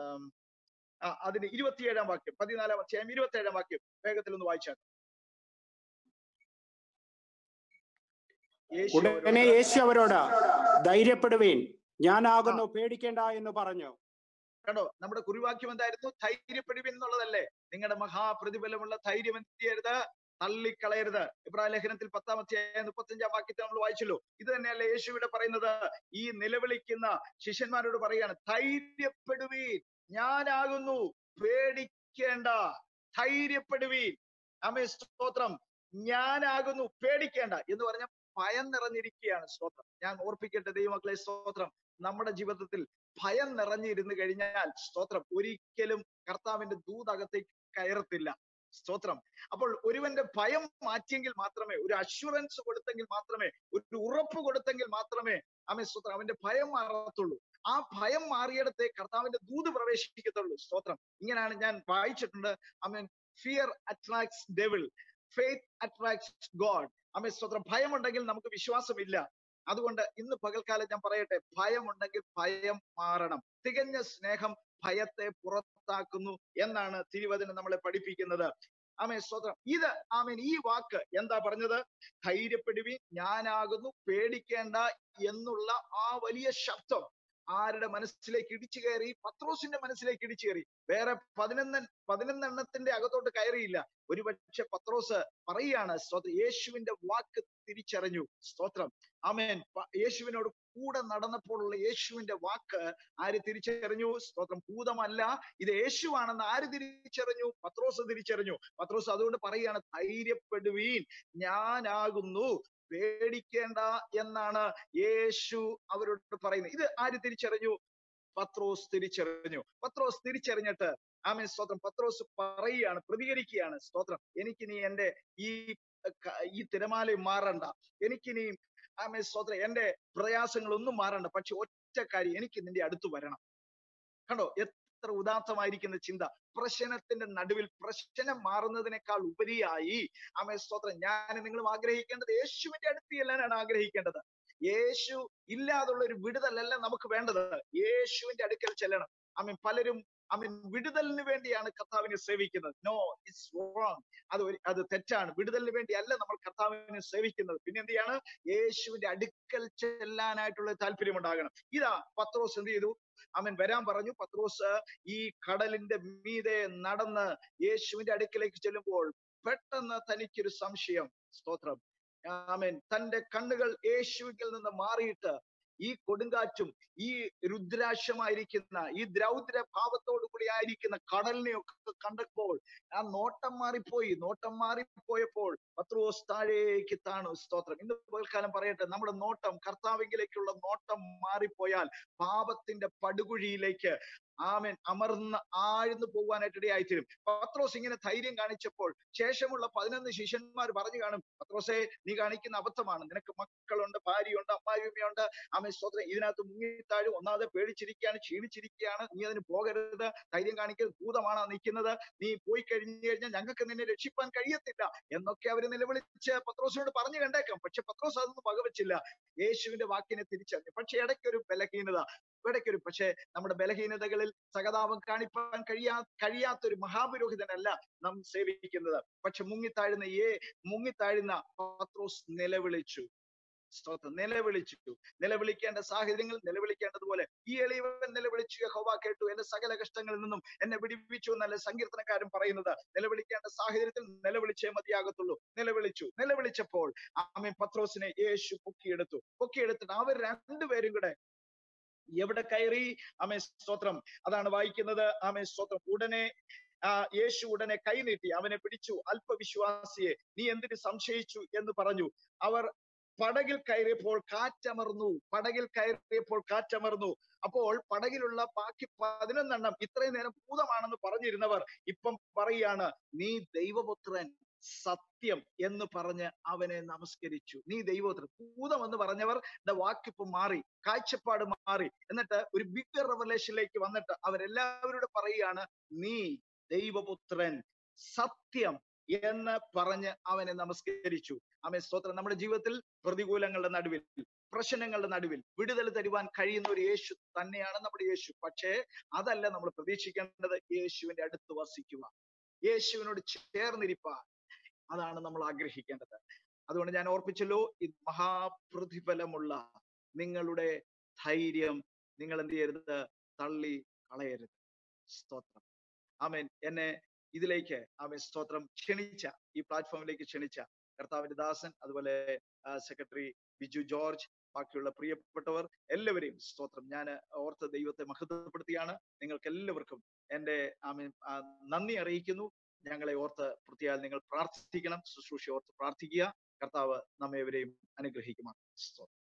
ആ അതിന് ഇരുപത്തിയേഴാം വാക്യം, പതിനാലാം അധ്യായം ഇരുപത്തി ഏഴാം വാക്യം വേഗത്തിൽ ഒന്ന് വായിച്ചാൽ. ഉടനെ യേശു അവരോട് ധൈര്യപ്പെടുവീൻ, ഞാനാകുന്നു, പേടിക്കേണ്ട എന്ന് പറഞ്ഞു. കണ്ടോ, നമ്മുടെ കുറിവാക്യം എന്തായിരുന്നു? ധൈര്യപ്പെടുവീൻ എന്നുള്ളതല്ലേ? നിങ്ങളുടെ മഹാപ്രതിഫലമുള്ള ധൈര്യം എന്ത് ചെയ്യരുത്? തള്ളിക്കളയരുത്. ഇബ്രാഹിം ലേഖനത്തിൽ പത്താം അധ്യായം മുപ്പത്തഞ്ചാം വാക്യത്തിൽ നമ്മൾ വായിച്ചല്ലോ. ഇത് തന്നെയല്ലേ യേശു ഇവിടെ പറയുന്നത്? ഈ നിലവിളിക്കുന്ന ശിഷ്യന്മാരോട് പറയാണ്, ധൈര്യപ്പെടുവീൻ, ഞാനാകുന്നു, പേടിക്കേണ്ട. ധൈര്യപ്പെടുവീൻ, ആമേൻ സ്തോത്രം, ഞാനാകുന്നു, പേടിക്കേണ്ട എന്ന് പറഞ്ഞ ഭയം നിറഞ്ഞിരിക്കുകയാണ്. സ്തോത്രം. ഞാൻ ഓർപ്പിക്കട്ടെ ദൈവമക്കളെ, സ്തോത്രം, നമ്മുടെ ജീവിതത്തിൽ ഭയം നിറഞ്ഞിരുന്നു കഴിഞ്ഞാൽ സ്തോത്രം ഒരിക്കലും കർത്താവിന്റെ ദൂതകത്തേക്ക് കയറത്തില്ല. സ്തോത്രം. അപ്പോൾ ഒരുവന്റെ ഭയം മാറ്റിയെങ്കിൽ മാത്രമേ, ഒരു അഷ്വറൻസ് കൊടുത്തെങ്കിൽ മാത്രമേ, ഒരു ഉറപ്പ് കൊടുത്തെങ്കിൽ മാത്രമേ ആമേൻ സ്തോത്രം അവന്റെ ഭയം മാറത്തുള്ളൂ. ആ ഭയം മാറിയിടത്തെ കർത്താവിന്റെ ദൂത് പ്രവേശിക്കത്തുള്ളൂ. സ്തോത്രം. ഇങ്ങനെയാണ് ഞാൻ വായിച്ചിട്ടുണ്ട്. ആമേൻ, fear attracts devil, faith attracts God. ആമേൻ സ്തോത്രം. ഭയമുണ്ടെങ്കിൽ നമുക്ക് വിശ്വാസമില്ല. അതുകൊണ്ട് ഇന്ന് പകൽക്കാലം ഞാൻ പറയട്ടെ, ഭയമുണ്ടെങ്കിൽ ഭയം മാറണം. തികഞ്ഞ സ്നേഹം ഭയത്തെ പുറത്താക്കുന്നു എന്നാണ് തിരുവചനം നമ്മളെ പഠിപ്പിക്കുന്നത്. ആമേൻ സ്തോത്രം. ഇത് ആമേൻ ഈ വാക്ക് എന്താ പറഞ്ഞത്? ധൈര്യപ്പെടുവീൻ, ഞാനാകുന്നു, പേടിക്കേണ്ട എന്നുള്ള ആ വലിയ ശബ്ദം ആരുടെ മനസ്സിലേക്ക് ഇടിച്ചു കയറി? പത്രോസിന്റെ മനസ്സിലേക്ക് ഇടിച്ചു കയറി. വേറെ പതിനൊന്ന് പതിനൊന്നെണ്ണത്തിന്റെ അകത്തോട്ട് കയറിയില്ല. ഒരുപക്ഷെ പത്രോസ് പറയുകയാണ് സ്തോത്രം, യേശുവിന്റെ വാക്ക് തിരിച്ചറിഞ്ഞു. സ്തോത്രം. ആമേൻ. യേശുവിനോട് കൂടെ നടന്നപ്പോഴുള്ള യേശുവിന്റെ വാക്ക് ആര് തിരിച്ചറിഞ്ഞു? സ്തോത്രം. ഭൂതമല്ല, ഇത് യേശുവാണെന്ന് ആര് തിരിച്ചറിഞ്ഞു? പത്രോസ് തിരിച്ചറിഞ്ഞു. പത്രോസ് അതുകൊണ്ട് പറയുകയാണ്, ധൈര്യപ്പെടുവീൻ, ഞാനാകുന്നു, പേടിക്കേണ്ട എന്നാണ് യേശു അവരോട് പറയുന്നത്. ഇത് ആര് തിരിച്ചറിഞ്ഞു? പത്രോസ് തിരിച്ചറിഞ്ഞു. പത്രോസ് തിരിച്ചറിഞ്ഞിട്ട് ആമേൻ സ്തോത്രം പത്രോസ് പറയുകയാണ്, പ്രതികരിക്കുകയാണ്. സ്തോത്രം. എനിക്കിനി എന്റെ ഈ ഈ തിരമാല മാറണ്ട, എനിക്കിനി ആമേൻ സ്തോത്രം എന്റെ പ്രയാസങ്ങളൊന്നും മാറണ്ട, പക്ഷെ ഒറ്റ കാര്യം, എനിക്ക് നിന്റെ അടുത്ത് വരണം. കണ്ടോ എത്ര ഉദാത്തമായിരിക്കുന്ന ചിന്ത. പ്രശ്നത്തിന്റെ നടുവിൽ പ്രശ്നം മാറുന്നതിനേക്കാൾ ഉപരിയായി ആമേൻ സ്തോത്രം ഞാൻ നിങ്ങളും ആഗ്രഹിക്കേണ്ടത് യേശുവിന്റെ അടുത്ത് ചെല്ലാനാണ് ആഗ്രഹിക്കേണ്ടത്. യേശു ഇല്ലാതുള്ള ഒരു വിടുതലല്ല നമുക്ക് വേണ്ടത്. യേശുവിന്റെ അടുക്കൽ ചെല്ലണം. ആമേൻ. പലരും ആമേൻ വിടുതലിന് വേണ്ടിയാണ് കർത്താവിനെ സേവിക്കുന്നത്. No, it's wrong. അത് ഒരു അത് തെറ്റാണ്. വിടുതലിന് വേണ്ടി അല്ല നമ്മൾ കർത്താവിനെ സേവിക്കുന്നത്. പിന്നെ എന്ത് ചെയ്യാണ്? യേശുവിന്റെ അടുക്കൽ ചെല്ലാനായിട്ടുള്ള താല്പര്യം ഉണ്ടാകണം. ഇതാ പത്രോസ് എന്ത് ചെയ്തു? അവൻ വരാൻ പറഞ്ഞു. പത്രോസ് ഈ കടലിന്റെ മീതെ നടന്ന് യേശുവിന്റെ അടുക്കലേക്ക് ചെല്ലുമ്പോൾ പെട്ടെന്ന് തനിക്കൊരു സംശയം. സ്തോത്രം. ആമേൻ. തന്റെ കണ്ണുകൾ യേശുവിൽ നിന്ന് മാറിയിട്ട് ഈ കൊടുങ്കാറ്റും ഈ രുദ്രാക്ഷമായിരിക്കുന്ന ഈ ദ്രൗദ്ര ഭാവത്തോടു കൂടി ആയിരിക്കുന്ന കടലിനെയൊക്കെ കണ്ടപ്പോൾ ആ നോട്ടം മാറിപ്പോയി. നോട്ടം മാറിപ്പോയപ്പോൾ പത്രോസ് താഴേക്ക് താണു. സ്തോത്രം. ഇന്ന് പകൽക്കാലം പറയട്ടെ, നമ്മുടെ നോട്ടം കർത്താവിലേക്കുള്ള നോട്ടം മാറിപ്പോയാൽ പാപത്തിന്റെ പടുകുഴിയിലേക്ക് ആമേൻ അമർന്ന് ആഴ്ന്നു പോകാനായിട്ട് ഇടയായിത്തീരും. പത്രോസ് ഇങ്ങനെ ധൈര്യം കാണിച്ചപ്പോൾ ശേഷമുള്ള പതിനൊന്ന് ശിഷ്യന്മാർ പറഞ്ഞു കാണും, പത്രോസേ, നീ കാണിക്കുന്ന അബദ്ധമാണ്. നിനക്ക് മക്കളുണ്ട്, ഭാര്യയുണ്ട്, അമ്മായിയുണ്ട്. ആമേൻ. സ്തോത്രം. ഇതിനകത്ത് മുങ്ങിത്താഴും. ഒന്നാമത് പേടിച്ചിരിക്കുകയാണ്, ക്ഷീണിച്ചിരിക്കുകയാണ്. നീ അതിന് പോകരുത്, ധൈര്യം കാണിക്കരുത്, ഭൂതമാണ് നിൽക്കുന്നത്. നീ പോയി കഴിഞ്ഞു കഴിഞ്ഞാൽ ഞങ്ങൾക്ക് നിന്നെ രക്ഷിപ്പാൻ കഴിയത്തില്ല എന്നൊക്കെ അവർ നിലവിളിച്ച് പത്രോസിനോട് പറഞ്ഞു കണ്ടേക്കാം. പക്ഷെ പത്രോസ് അതൊന്നും വകവെച്ചില്ല. യേശുവിന്റെ വാക്കിനെ തിരിച്ചറിഞ്ഞു. പക്ഷെ ഇടയ്ക്കൊരു ബലഹീനത, ഇടയ്ക്കൊരു പക്ഷെ നമ്മുടെ ബലഹീനതകളിൽ സഹതാപം കാണിപ്പാൻ കഴിയാ കഴിയാത്തൊരു മഹാപുരോഹിതനല്ല നാം സേവിക്കുന്നത്. പക്ഷെ മുങ്ങിത്താഴുന്ന ഏ മുങ്ങിത്താഴുന്ന പത്രോസ് നിലവിളിച്ചു. സ്തോത്രം. നിലവിളിച്ചു. നിലവിളിക്കേണ്ട സാഹചര്യങ്ങൾ നിലവിളിക്കേണ്ടതുപോലെ ഈ എളിയവൻ നിലവിളിച്ചു, യഹോവ കേട്ടു, എന്റെ സകല കഷ്ടങ്ങളിൽ നിന്നും എന്നെ വിടുവിച്ചു എന്നല്ല സങ്കീർത്തനക്കാരൻ പറയുന്നത്. നിലവിളിക്കേണ്ട സാഹചര്യത്തിൽ നിലവിളിച്ചേ മതിയാകത്തുള്ളൂ. നിലവിളിച്ചു. നിലവിളിച്ചപ്പോൾ ആമേൻ പത്രോസിനെ യേശു പൊക്കിയെടുത്തു. പൊക്കിയെടുത്തിട്ട് അവർ രണ്ടുപേരും കൂടെ എവിടെ കയറി? ആമേൻ. സ്തോത്രം. അതാണ് വായിക്കുന്നത്. ആമേൻ. സ്തോത്രം. ഉടനെ ആ യേശു ഉടനെ കൈനീട്ടി അവനെ പിടിച്ചു. അല്പവിശ്വാസിയെ, നീ എന്തിന് സംശയിച്ചു എന്ന് പറഞ്ഞു. അവർ പടകിൽ കയറിയപ്പോൾ കാറ്റമർന്നു. പടകിൽ കയറിയപ്പോൾ കാറ്റമർന്നു. അപ്പോൾ പടകിലുള്ള ബാക്കി പതിനൊന്നെണ്ണം ഇത്രയും നേരം ഭൂതമാണെന്ന് പറഞ്ഞിരുന്നവർ ഇപ്പം പറയാണ്, നീ ദൈവപുത്രൻ, സത്യം എന്ന് പറഞ്ഞ് അവനെ നമസ്കരിച്ചു. നീ ദൈവപുത്രൻ. ഭൂതം എന്ന് പറഞ്ഞവരുടെ വാക്കിപ്പം മാറി, കാഴ്ചപ്പാട് മാറി. എന്നിട്ട് ഒരു ബിഗ് റെവലേഷനിലേക്ക് വന്നിട്ട് അവരെല്ലാവരോടും പറയുകയാണ്, നീ ദൈവപുത്രൻ, സത്യം എന്ന് പറഞ്ഞ് അവനെ നമസ്കരിച്ചു. ആമേൻ. സ്തോത്രം. നമ്മുടെ ജീവിതത്തിൽ പ്രതികൂലങ്ങളുടെ നടുവിൽ, പ്രശ്നങ്ങളുടെ നടുവിൽ വിടുതൽ തരുവാൻ കഴിയുന്ന ഒരു യേശു തന്നെയാണ് നമ്മുടെ യേശു. പക്ഷേ അതല്ല നമ്മൾ പ്രതീക്ഷിക്കേണ്ടത്. യേശുവിന്റെ അടുത്ത് വസിക്കുക, യേശുവിനോട് ചേർന്നിരിപ്പാൻ, അതാണ് നമ്മൾ ആഗ്രഹിക്കേണ്ടത്. അതുകൊണ്ട് ഞാൻ ഓർപ്പിച്ചല്ലോ, ഈ മഹാപ്രതിഫലമുള്ള നിങ്ങളുടെ ധൈര്യം നിങ്ങൾ എന്ത് ചെയ്യരുത്? തള്ളി കളയരുത്. സ്തോത്രം. ആമേൻ. എന്നെ ഇതിലേക്ക് ആമേൻ സ്തോത്രം ക്ഷണിച്ച, ഈ പ്ലാറ്റ്ഫോമിലേക്ക് ക്ഷണിച്ച കർത്താവിന്റെ ദാസൻ, അതുപോലെ സെക്രട്ടറി ബിജു ജോർജ്, ബാക്കിയുള്ള പ്രിയപ്പെട്ടവർ എല്ലാവരെയും സ്തോത്രം ഞാൻ ഓർത്ത് ദൈവത്തെ മഹത്വപ്പെടുത്തിയാണ്. നിങ്ങൾക്ക് എല്ലാവർക്കും എന്റെ ആമേൻ നന്ദി അറിയിക്കുന്നു. ഞങ്ങളെ ഓർത്ത് പ്രത്യേകം നിങ്ങൾ പ്രാർത്ഥിക്കണം. ശുശ്രൂഷ ഓർത്ത് പ്രാർത്ഥിക്കുക. കർത്താവ് നമ്മേവരെയും അനുഗ്രഹിക്കുമാറാകട്ടെ.